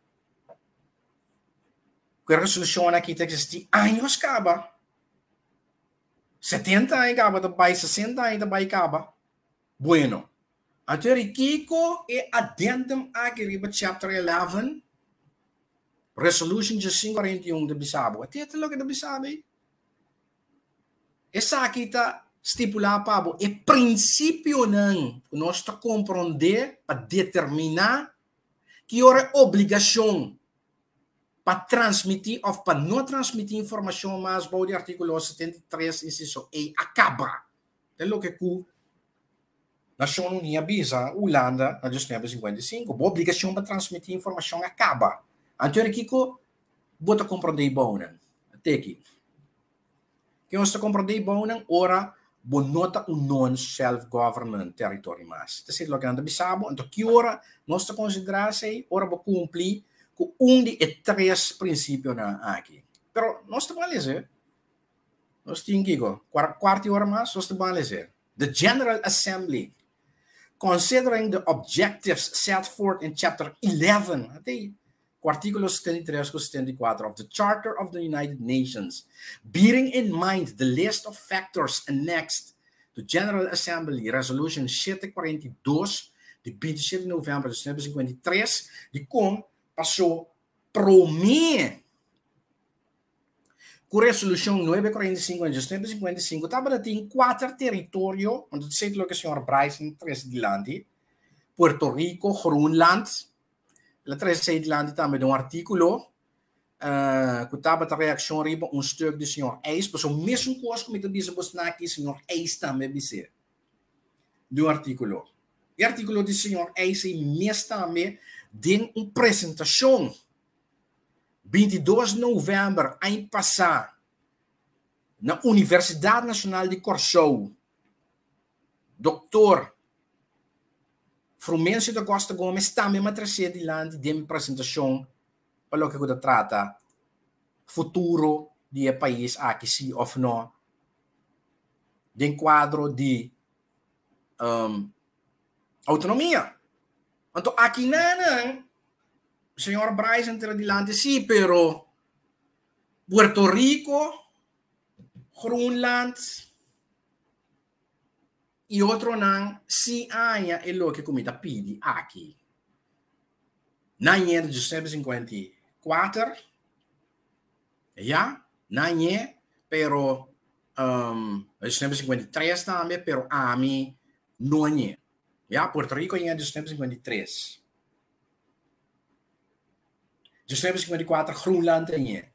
Que a resolução aqui tem que existir, anos acaba. setenta anos acaba, da bai sessenta anos da bai acaba. Bueno. Até Kiko e addendum aqui riba chapter eleven, resolution de quinhentos e quarenta e um de Bissau. Até até logo de Bissau. Essa aqui está estipulada para o princípio não nós está compreender para determinar que hora obrigação para transmitir ou para não transmitir informação mais para o artigo setenta e três inciso E acaba. É o que o Nação Unida avisa Holanda na mil novecentos e cinquenta e cinco, a obrigação para transmitir informação acaba. Então aqui que bota compreender bom, até aqui. Que nós compreender bom, ora bonota um non-self-government territory mas. Então, se lo que anda bisabo, então que ora nós considerar se ora vou cumprir com um de três princípios na aqui. Pero nós estamos a ler. Nós temos que quarta hora mais, nós estamos a ler. The General Assembly, considering the objectives set forth in Chapter eleven, até o artigo setenta e três e setenta e quatro of the Charter of the United Nations, bearing in mind the list of factors annexed to General Assembly Resolution setecentos e quarenta e dois de vinte e sete de novembro de mil novecentos e cinquenta e três, de como passou promê com a resolução novecentos e quarenta e cinco de mil novecentos e cinquenta e cinco, estava em quatro territórios, onde sei que o senhor Bryson três de Landi, Puerto Rico, Groenland. La três de Landi também de um artigo uh, que estava a reação riba um stuk do senhor Eis, mas o mesmo coisa que me disse você aqui, o senhor Eis também disse de um artigo. O artigo do senhor Eis é mesmo também de uma apresentação vinte e dois de novembro, ano passado, na Universidade Nacional de Corsou, doutor Frumencio da Costa Gomes também me trazer de lá de uma apresentação para o que eu trata futuro do país aqui sim ou não de quadro de um, autonomia. Então aqui não, o senhor Bryson entra de lá sim, pero Puerto Rico, Groenland e outro não se há é lo que comida pedi aqui. Na é de cinquenta e quatro, já, na é, pero um, de cinquenta e três também, pero a mim não é. Já, Puerto Rico é de cinquenta e três. De cinquenta e quatro, Groenland é.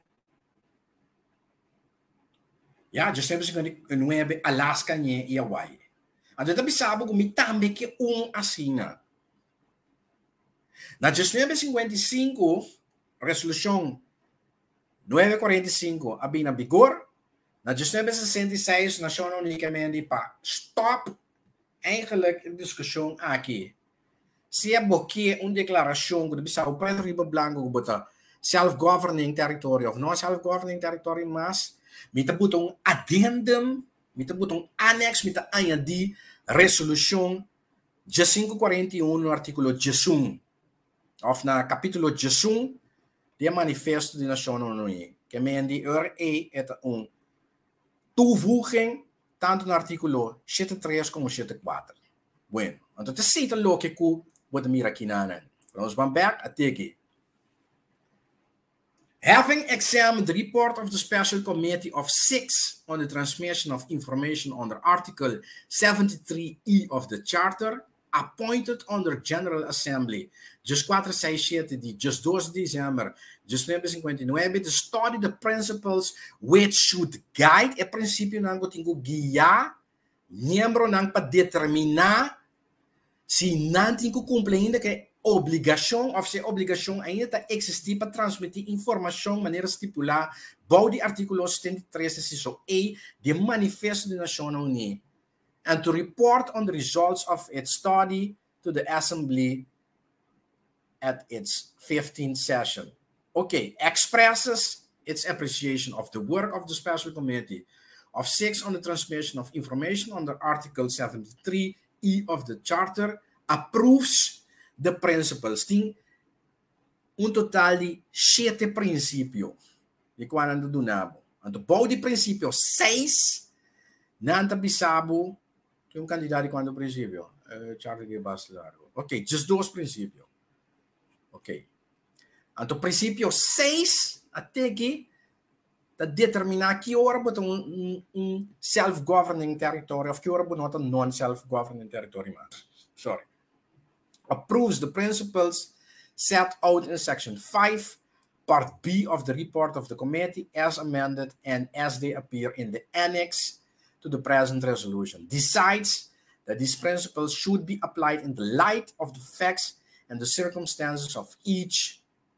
Já, de cinquenta e nove, Alaska é e Hawaii. Então, você sabe que também que um assim. Na de cinquenta e cinco, resolução novecentos e quarenta e cinco habia na vigor. Na de sessenta e seis, Nações Unidas para stop eigenlijk discussão aqui. Se é porque uma declaração que bisa o Pedro Riba Blanco bota self-governing territory of não self-governing territory mas mita bota um addendum, mita bota um annex, mita añadir resolução quinhentos e quarenta e um no artigo dezesseis of na capítulo dezesseis do manifesto de Nações Unidas que mendi er é um toevoeging tanto no artigo setenta e três como setenta e quatro. Bueno, então te cita lo que ku wat mira aqui na. Vamos back até aqui. Having examined the report of the Special Committee of Six on the Transmission of Information under Article seventy-three E of the Charter, appointed under General Assembly, just quatro seis sete de just dois de dezembro de cinquenta e nove, to study the principles which should guide a princípio ng tingo guiar membro nang para determinar se não tem que cumprir ainda que obrigação ou se obrigação ainda está existir para transmitir informação de maneira estipular bom de artigo setenta e três inciso A do Manifesto das Nações Unidas and to report on the results of its study to the Assembly at its fifteenth session. Okay, expresses its appreciation of the work of the Special Committee of Six on the Transmission of Information under Article seventy-three E of the Charter, approves the principles. Tem um total de sete princípios de quando donamos. Então, bom de princípio seis, não está bisabo que um candidato quando princípio. Uh, Charter que basta. Ok, just dois princípios. Ok. Então, princípio seis, até aqui, está determinar que hora botar um, um, um self-governing territory ou que hora botar um non-self-governing territory. Sorry. Approves the principles set out in Section five, Part B of the report of the committee as amended and as they appear in the annex to the present resolution. Decides that these principles should be applied in the light of the facts and the circumstances of each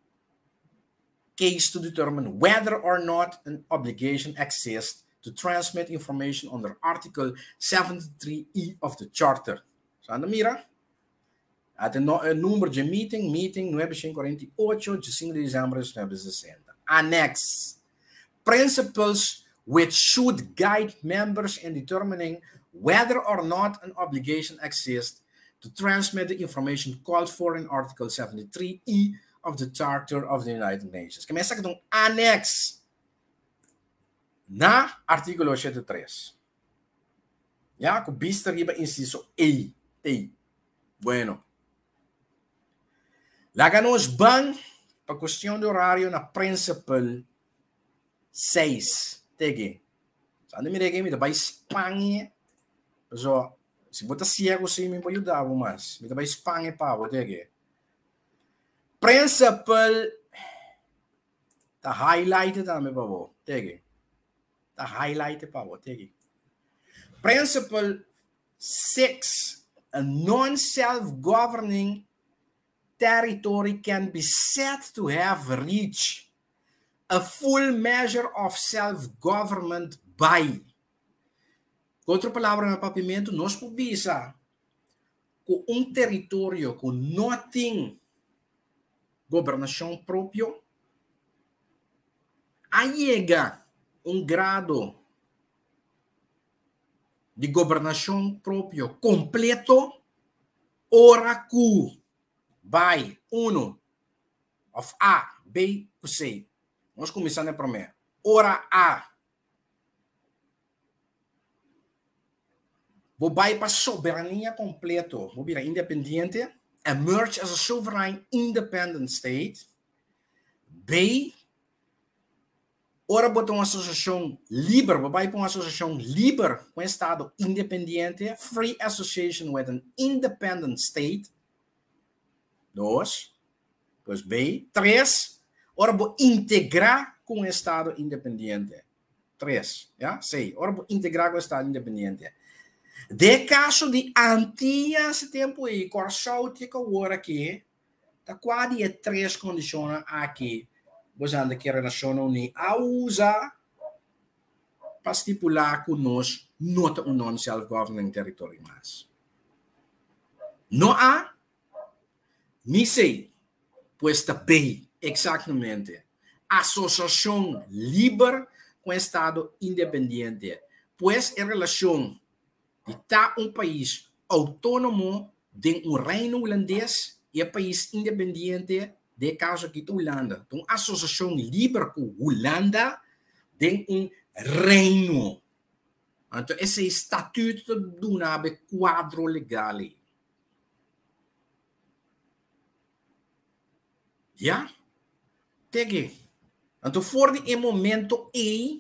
case to determine whether or not an obligation exists to transmit information under Article seventy-three E of the Charter. Saan mira? At el número de meeting, meeting novecientos cuarenta y ocho de cinco de diciembre de mil novecientos sesenta. Annex. Principles which should guide members in determining whether or not an obligation exists to transmit the information called for in Article seventy-three E of the Charter of the United Nations. Começa com annex na artículo setenta e três. Já, com vista arriba inciso A. A. Bueno. Lá nos ban para questão de horário na principal seis. Tege. Saan mi reggae mi da ba Espanha. So, se botar ciego sim me pode ajudar mas. Mi da ba Espanha pa bo tege. Principal tá highlighted também pa bo. Tege. Tá highlighted pa bo tege. Principle six, a non-self-governing territory can be said to have reached a full measure of self-government by. Com outra palavra no papimento, nós podemos com um território que não tem governação próprio, chega um grado de governação próprio completo, ora que vai, um, of A, B, C. Vamos começar na primeira. Hora A. Vou vai para soberania completo. Vou virar independente. Emerge as a sovereign independent state. B. Ora botar uma associação livre, vai para uma associação livre com um Estado independente, free association with an independent state. Dois. Pois B. Três. Ora vou integrar com um Estado independente. Três. Ja? Sei. Ora vou integrar com o Estado independente. De caso de antia esse tempo aí, Corsau tica agora aqui, tá quase é três condições aqui. Você anda que a Nação Unida a usar para estipular que nós nota um non-self-governing territory mais. Não há, nem sei, pois também, exatamente, associação livre com Estado independente, pois em relação de estar um país autônomo de um reino holandês e um país independente de caso aqui da Holanda. Então, associação livre com Holanda de um reino. Então, esse é o estatuto do nome quadro legal. Já? Tege. Então, for de momento E,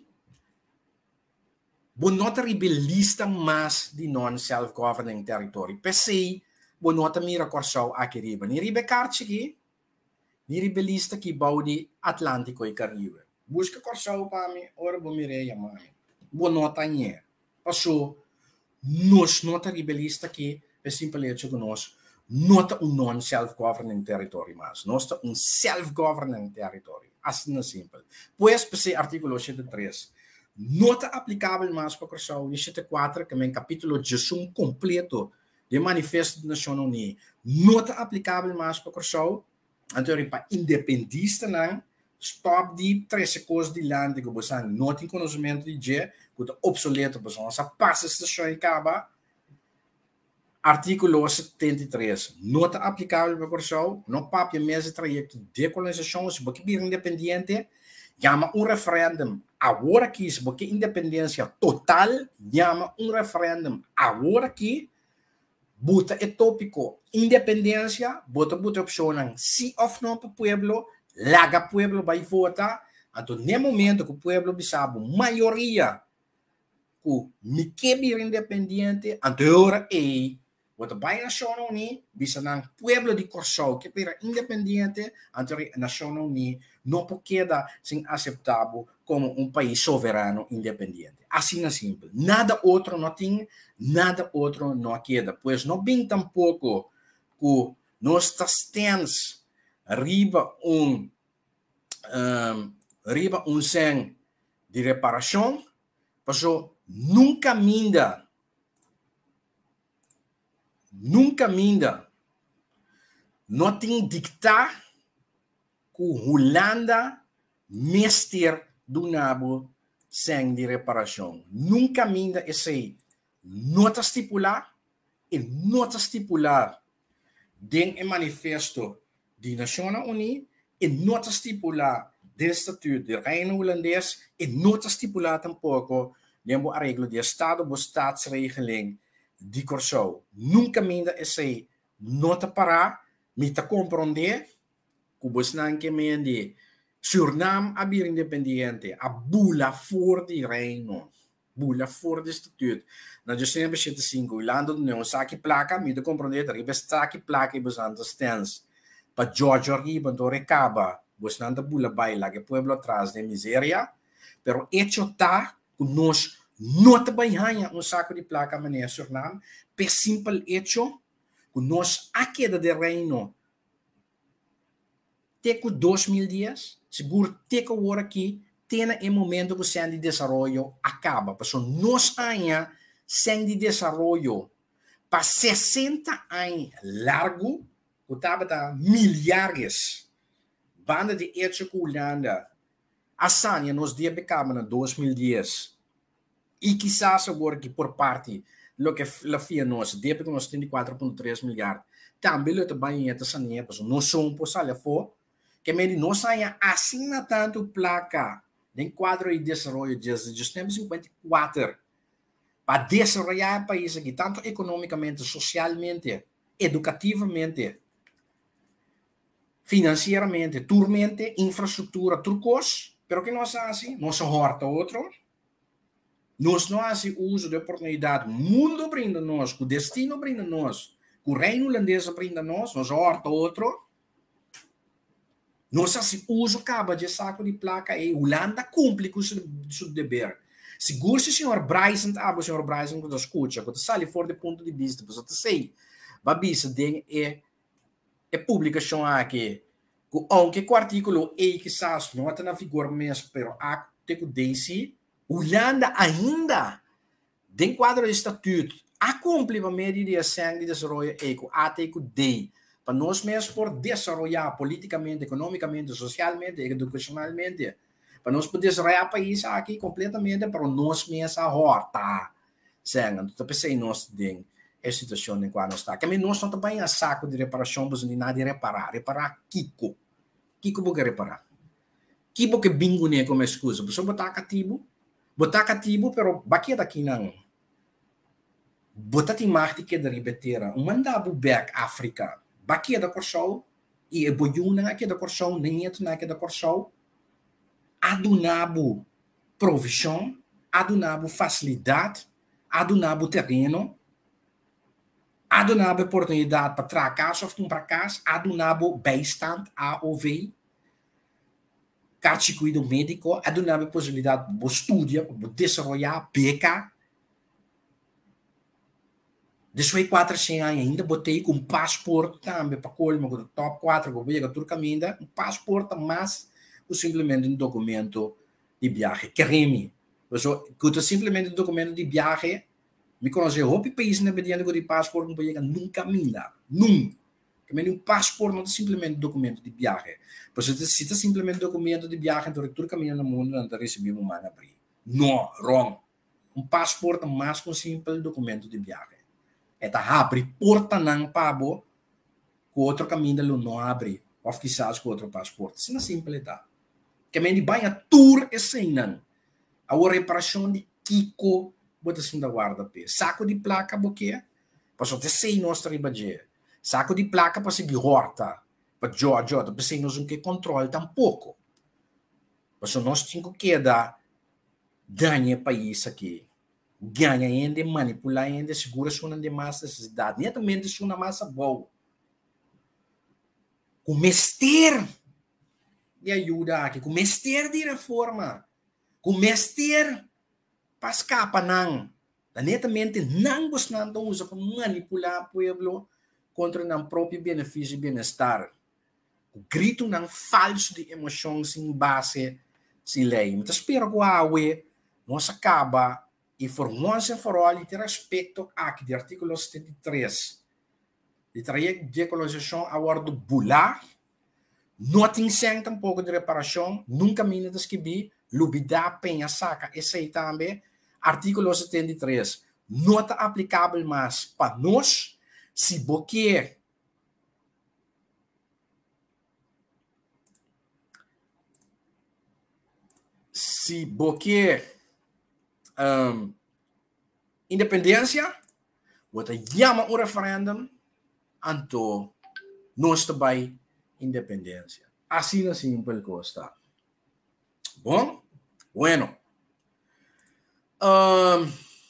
vou nota rebelista mais de non-self-governing territory. Pensei, vou nota mira Corsau aqui riba. Ni riba carte aqui, ni rebelista que bau de Atlântico e Caribe. Busca Corsau para mim, ora vou mirar a mãe. Vou nota nhé. Passou, nós nota rebelista que, é simplesmente que nós nota um non-self-governing territory mais. Nós um self-governing territory. Assim é simples. Pois, pensei, artigo setenta e três. Nota aplicável mais para Corsau, setenta e quatro, que é um capítulo de resumo completo do Manifesto da Nação Unida. Nota aplicável mais para Corsau, então, para independista, não, stop de três coisas de land, que você não tem conhecimento de que é obsoleto, você não passa esta show e acaba. Artigo setenta e três. Nota aplicável para Corsau, não papi mês de trajecto de decolonização, se você quer independente, chama um referendum. Agora que se você independência total, chama um referendum. Agora que bota é tópico independência, bota bota opção sim ou não para o pueblo, laga o pueblo vai votar. Então, no momento que o pueblo sabe, maioria que me quer independente, agora é bota vai na Nação Unida, bisa nang pueblo de Corsau que era independente, então a Nação Unida não pode quedar sem aceitável como um país soberano independente. Assim é simples. Nada outro não tem, nada outro não queda. Pois não bem tampouco que nós temos riba um, um riba um sen de reparação, passou nunca minda, nunca minda, não tem dictar que Holanda mestre do nabo sem de reparação. Nunca minda esse nota estipular e nota estipular dentro do manifesto da Nação Unida e nota estipular do estatuto do Reino Holandês e nota estipular tampouco dentro do arreglo de Estado do Staatsregeling de Corsau. Nunca minda esse nota para me ta compreender que você não quer me Suriname abrir independente, a bula for de reino, bula for de estatuto. Na dezembro de setenta e cinco, Holanda não sabe placa, me de compreender, riba sabe placa e você understands. Para Georgia riba, então recaba, você não bula baila, que pueblo atrás de miséria, pero hecho tá, que nós não te banhanha um saco de placa maneira Suriname, per simple hecho, que nós a queda de reino, teco dois mil dias, seguro teco agora aqui, tem em momento que o centro de desenvolvimento acaba. Porque nós anos sem de desenvolvimento para sessenta anos largo, que estava a milhares, banda de hecho com Holanda, a Sânia nos deve acabar em dois mil dez. E quizás agora que por parte do que a F I A nós, deve que nós temos quatro vírgula três milhares, também o trabalho é essa Sânia, porque nós somos por sala for, que me não saia assina tanto placa em quadro de desenvolvimento desde os tempos cinquenta e quatro, para desenvolver o país aqui, tanto economicamente, socialmente, educativamente, financeiramente, turmente, infraestrutura, turcos, pero que nós assim, nós horta outro, nós não fazemos uso de oportunidade, o mundo brinda nós, o destino brinda nós, o reino holandês brinda nós, nós horta outro, nós fazemos uso caba de saco de placa e Holanda cumpre com o seu dever. Seguro se o senhor Bryson, ah, o senhor Bryson, quando escuta, quando sai fora do ponto de vista, você sei, babisa de é é publicação aqui, aunque o artigo E que sabe não está na figura mesmo, pero há te que desse Holanda ainda den quadro de estatuto a cumprir a medida de sangue de desenvolvimento eco até que dei para nós mesmos por desenvolver politicamente, economicamente, socialmente, educacionalmente, para nós poder desenvolver o país aqui completamente para nós mesmos a horta, sangue, então pensei nós den a situação em qual nós está. Que nós não também a saco de reparação, mas não nada de reparar, reparar Kiko, Kiko vou reparar, Kiko que bingo nem como excusa, você botar cativo botar cativo, pero bakit aqui não? Botar timar que da ribetera, um mandabo back África, bakit da corsol, e eboyuna aqui da corsol, nem é na que da corsol, adunabo provisão, adunabo facilidade, adunabo terreno, adunabo oportunidade para tracar, só para casa, adunabo bijstand, A O V, circuito médico, adunava a possibilidade de estudar, de desenvolver, beca. Depois quatro anos ainda, botei com um passaporte também, para colmo, com o top quatro, que eu vejo tudo caminho, um passaporte, mas simplesmente um documento de viagem. Queremos. Quando simplesmente um documento de viagem, me conhece, o país não é mediante o passaporte, não pode nunca minda. Nunca. Também um passaporte não é simplesmente um documento de viagem. Porque se você simplesmente um documento de viagem, então todo caminho no mundo não recebemos uma abrir. Não, wrong. Um passaporte é mais que um simples documento de viagem. É tá abre porta não pabo, com outro caminho não abre, ou quizás com outro passaporte. Isso não é simples, tá? Que me vai a tour e cena. A reparação de Kiko, bota assim da guarda pé. Saco de placa, porque passou até sei nossa ribadia. Saco de placa para seguir horta. Para Georgia, para ser nós não que controle tampouco. Mas nós temos que dar ganhar país aqui. Ganha ainda, manipular ainda, segura sua de massa necessidade. Netamente sua massa boa. Com mestre de ajuda aqui, com mestre de reforma, com mestre para escapar não. Netamente não gostando usa para manipular o povo contra o próprio benefício e bem-estar. O grito não falso de emoção sem base sem lei. Então, espero que a U E nós acaba e for once and for all e ter respeito aqui do artigo setenta e três de trazer decolonização a hora do bular, não tem sem tampouco de reparação, nunca mina das que vi, lubida, penha, saca, esse aí também, artigo setenta e três, não está aplicável mais para nós, se boquear se boquear um, independência, você chama um referendum, então nós também independência. Assim é simples que está. Bom? Bueno. Um,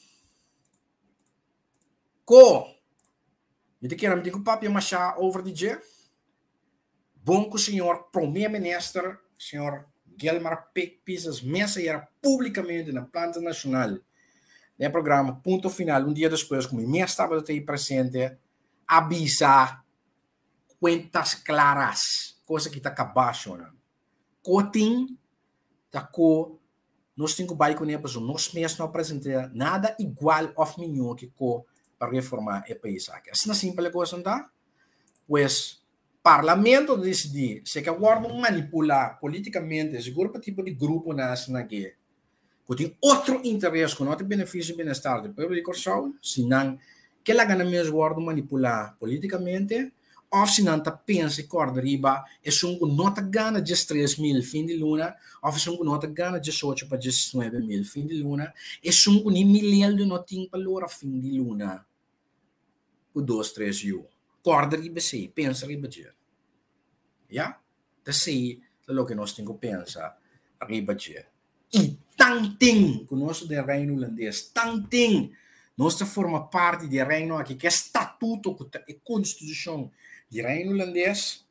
co eu te quero me dizer que o papo é over de dia. Bom que o senhor primeiro-ministro, senhor Guilmar Pisas, mensageiro publicamente na planta nacional do programa Ponto Final, um dia depois, como eu estava aí presente, avisa contas claras, coisa que está abaixo. Cotim, da co, nós temos que baixar com ele, nós mesmos não apresentamos nada igual ao menino que co para reformar o país. Assim é simples a coisa, não? Pois, parlamento decidir se que agora manipular politicamente esse grupo tipo de grupo nacional aqui, que tem outro interesse, que não tem benefício e bem-estar do povo de Corsol, senão que ela ganha mesmo agora manipular politicamente, of se não pensa e corda riba, é sungo nota gana de três mil fim de luna, of sungo nota gana de oito para dezenove mil fim de luna, é sungo ni milhão de notinho para lora fim de luna. O dois, três, eu. Corda riba sei, pensa riba dia. Ja? Te sei, lo que nós temos que pensar riba dia. E tanting, que nós de reino holandês, tanting, nós forma parte do reino aqui, que é estatuto, que é constituição do reino holandês,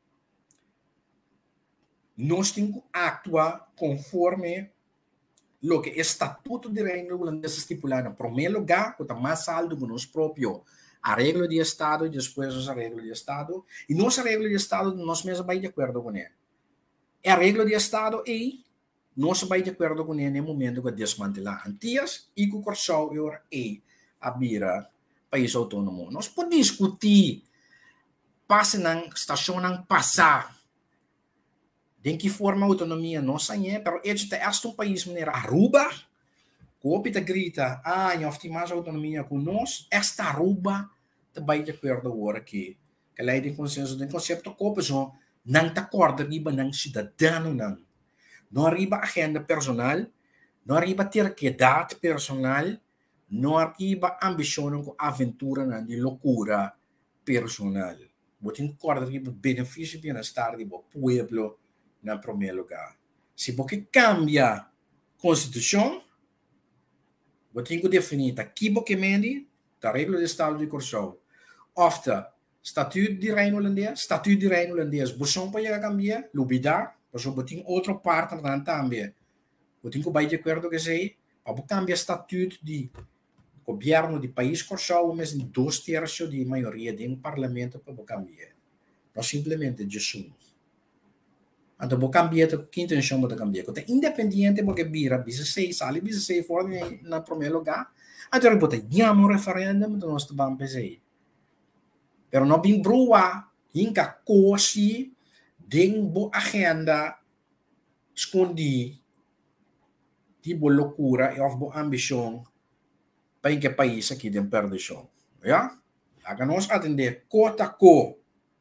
nós temos que actuar conforme o que é estatuto do reino holandês estipulado. Em primeiro lugar, que está mais alto que nós próprios, a regra de Estado e depois a regra de Estado. E nossa regra de Estado, nós mesmos vamos de acordo com ela. A regra de Estado é nós vamos de acordo com ele no momento que desmantelar Antillas e que o Corsau é a bira país autônomo. Nós podemos discutir passe na estação não passar de que forma a autonomia nossa é, mas este é um país maneira Aruba, que o Pita grita, ah, não tem mais autonomia com nós, esta Aruba também de acordo agora que que lei de consenso do conceito que a não está acorda riba não cidadão não. Não arriba agenda personal, não arriba terquedade personal, não arriba ambição com aventura não, de loucura personal. Você acorda riba benefício e bem-estar do povo em primeiro lugar. Se você cambia a Constituição, você tem que definir aqui que mende a regra do Estado de Corsau. Ofta, Estatuto de Reino Holandês, Estatuto de Reino Holandês, você não pode cambiar, lubidar, mas você tem outra parte também. Você tem que ir de acordo com isso, para cambiar o Estatuto de governo do país Corsau, mas em dois terços de maioria do parlamento para cambiar. Nós simplesmente dissumos. Então, vou cambiar, que intenção vou cambiar? Porque independente, porque vira, bisa sei, sale, bisa sei, fora na primeiro lugar. Então, vou ter um referendum, então nós vamos fazer. Pero não bem brua, inca cosi, dentro agenda, escondi, tipo loucura, e of boa ambição, para que país aqui tem perdição. Já? Agora nós atender cota co,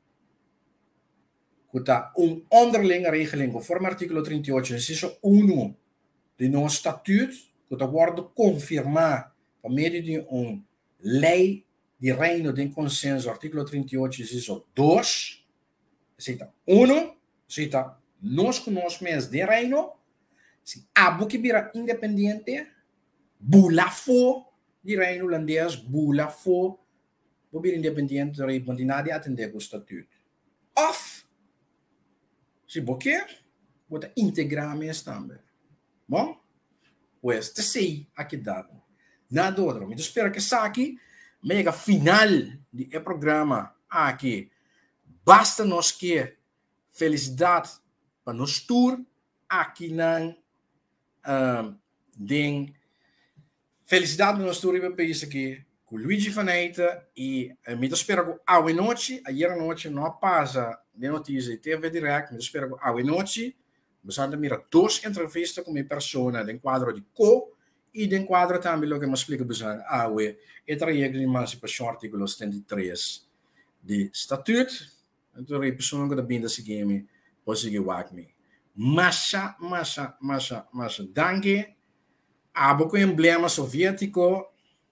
Kuta um onderlinge regeling conforme artigo trinta e oito, inciso um de nosso estatuto, que wordt confirmado por meio de uma lei de reino de consenso, artigo trinta e oito, inciso dois, cita um, cita nós que nós mesmos de reino, se abu que vira independente, bula fo de reino holandês, bula fo, vou vir independente, de reino, de nada atender o estatuto. Of, se você pode integrar mais também. Bom? Pues, te sei aqui dado. Nada outro. Eu espero que essa aqui, mega final do programa aqui. Basta nós que felicidade para nós tour aqui na uh, den felicidade para nós tour para o país aqui com Luigi Faneita e uh, me espero que a noite, ayer noite não passa de notícia T V Direct, me espero que a noite você mira duas entrevistas com minha pessoa dentro quadro de co e dentro quadro também o que me explica você a we e trajeto de emancipação artigo setenta e três de estatuto. Então a pessoa que está vindo a seguir-me pode seguir o me. Massa, massa, massa, massa. Danke. Há um emblema soviético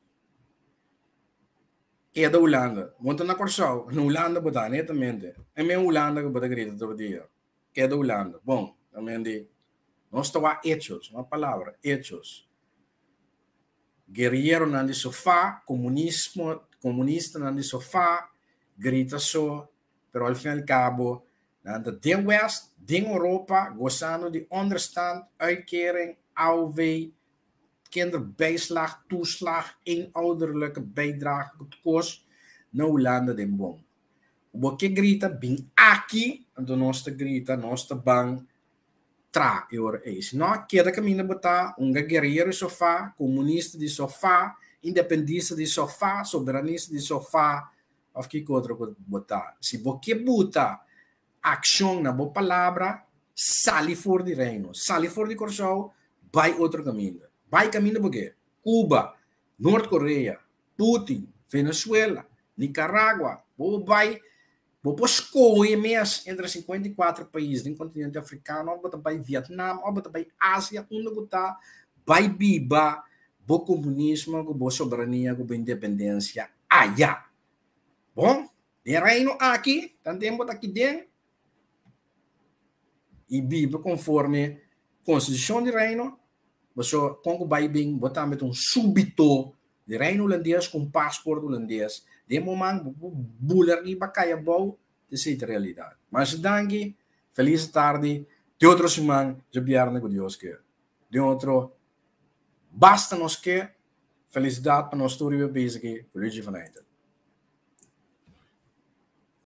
que é da Holanda. Monta na Corsau. Na Holanda, botar, netamente. É mesmo Holanda que botar grita todo dia. Que é da Holanda. Bom, também de... Nós estamos hechos, uma palavra, hechos. Guerreiro no sofá, comunismo, comunista no sofá, grita só, pero al fin e al cabo, de West, de Europa, gozando de onderstand, uitkering, A O W, kinderbijslag, toeslag, inouderlijke bijdrage, het kost, na Holanda den bom. O que grita, bem aqui, do nosso grita, nosso bang, tra, eu é isso. Não, queda caminho botar um guerreiro de sofá, comunista de sofá, independista de sofá, soberanista de sofá, of que outra coisa botar. Se você botar ação na boa palavra, sale fora de reino, sale fora de Corsau, vai outro caminho. Vai caminho por quê? Cuba, Norte Coreia, Putin, Venezuela, Nicarágua, ou vai Vou escolher mês entre cinquenta e quatro países do continente africano, ou vai Vietnã, ou vai Ásia, onde está, vai biba, o comunismo, a soberania, a independência, ah, já. Bom, de reino aqui, também aqui dentro, e biba conforme Constituição de Reino, você, quando vai bem, botar um súbito de Reino holandês com passaporte holandês, de momento, bular e bacaia bom, de realidade. Mas, danke, feliz tarde, de outra semana, já viernes com Deus que. De outro, basta nos que, felicidade para nós todos, feliz aqui, feliz de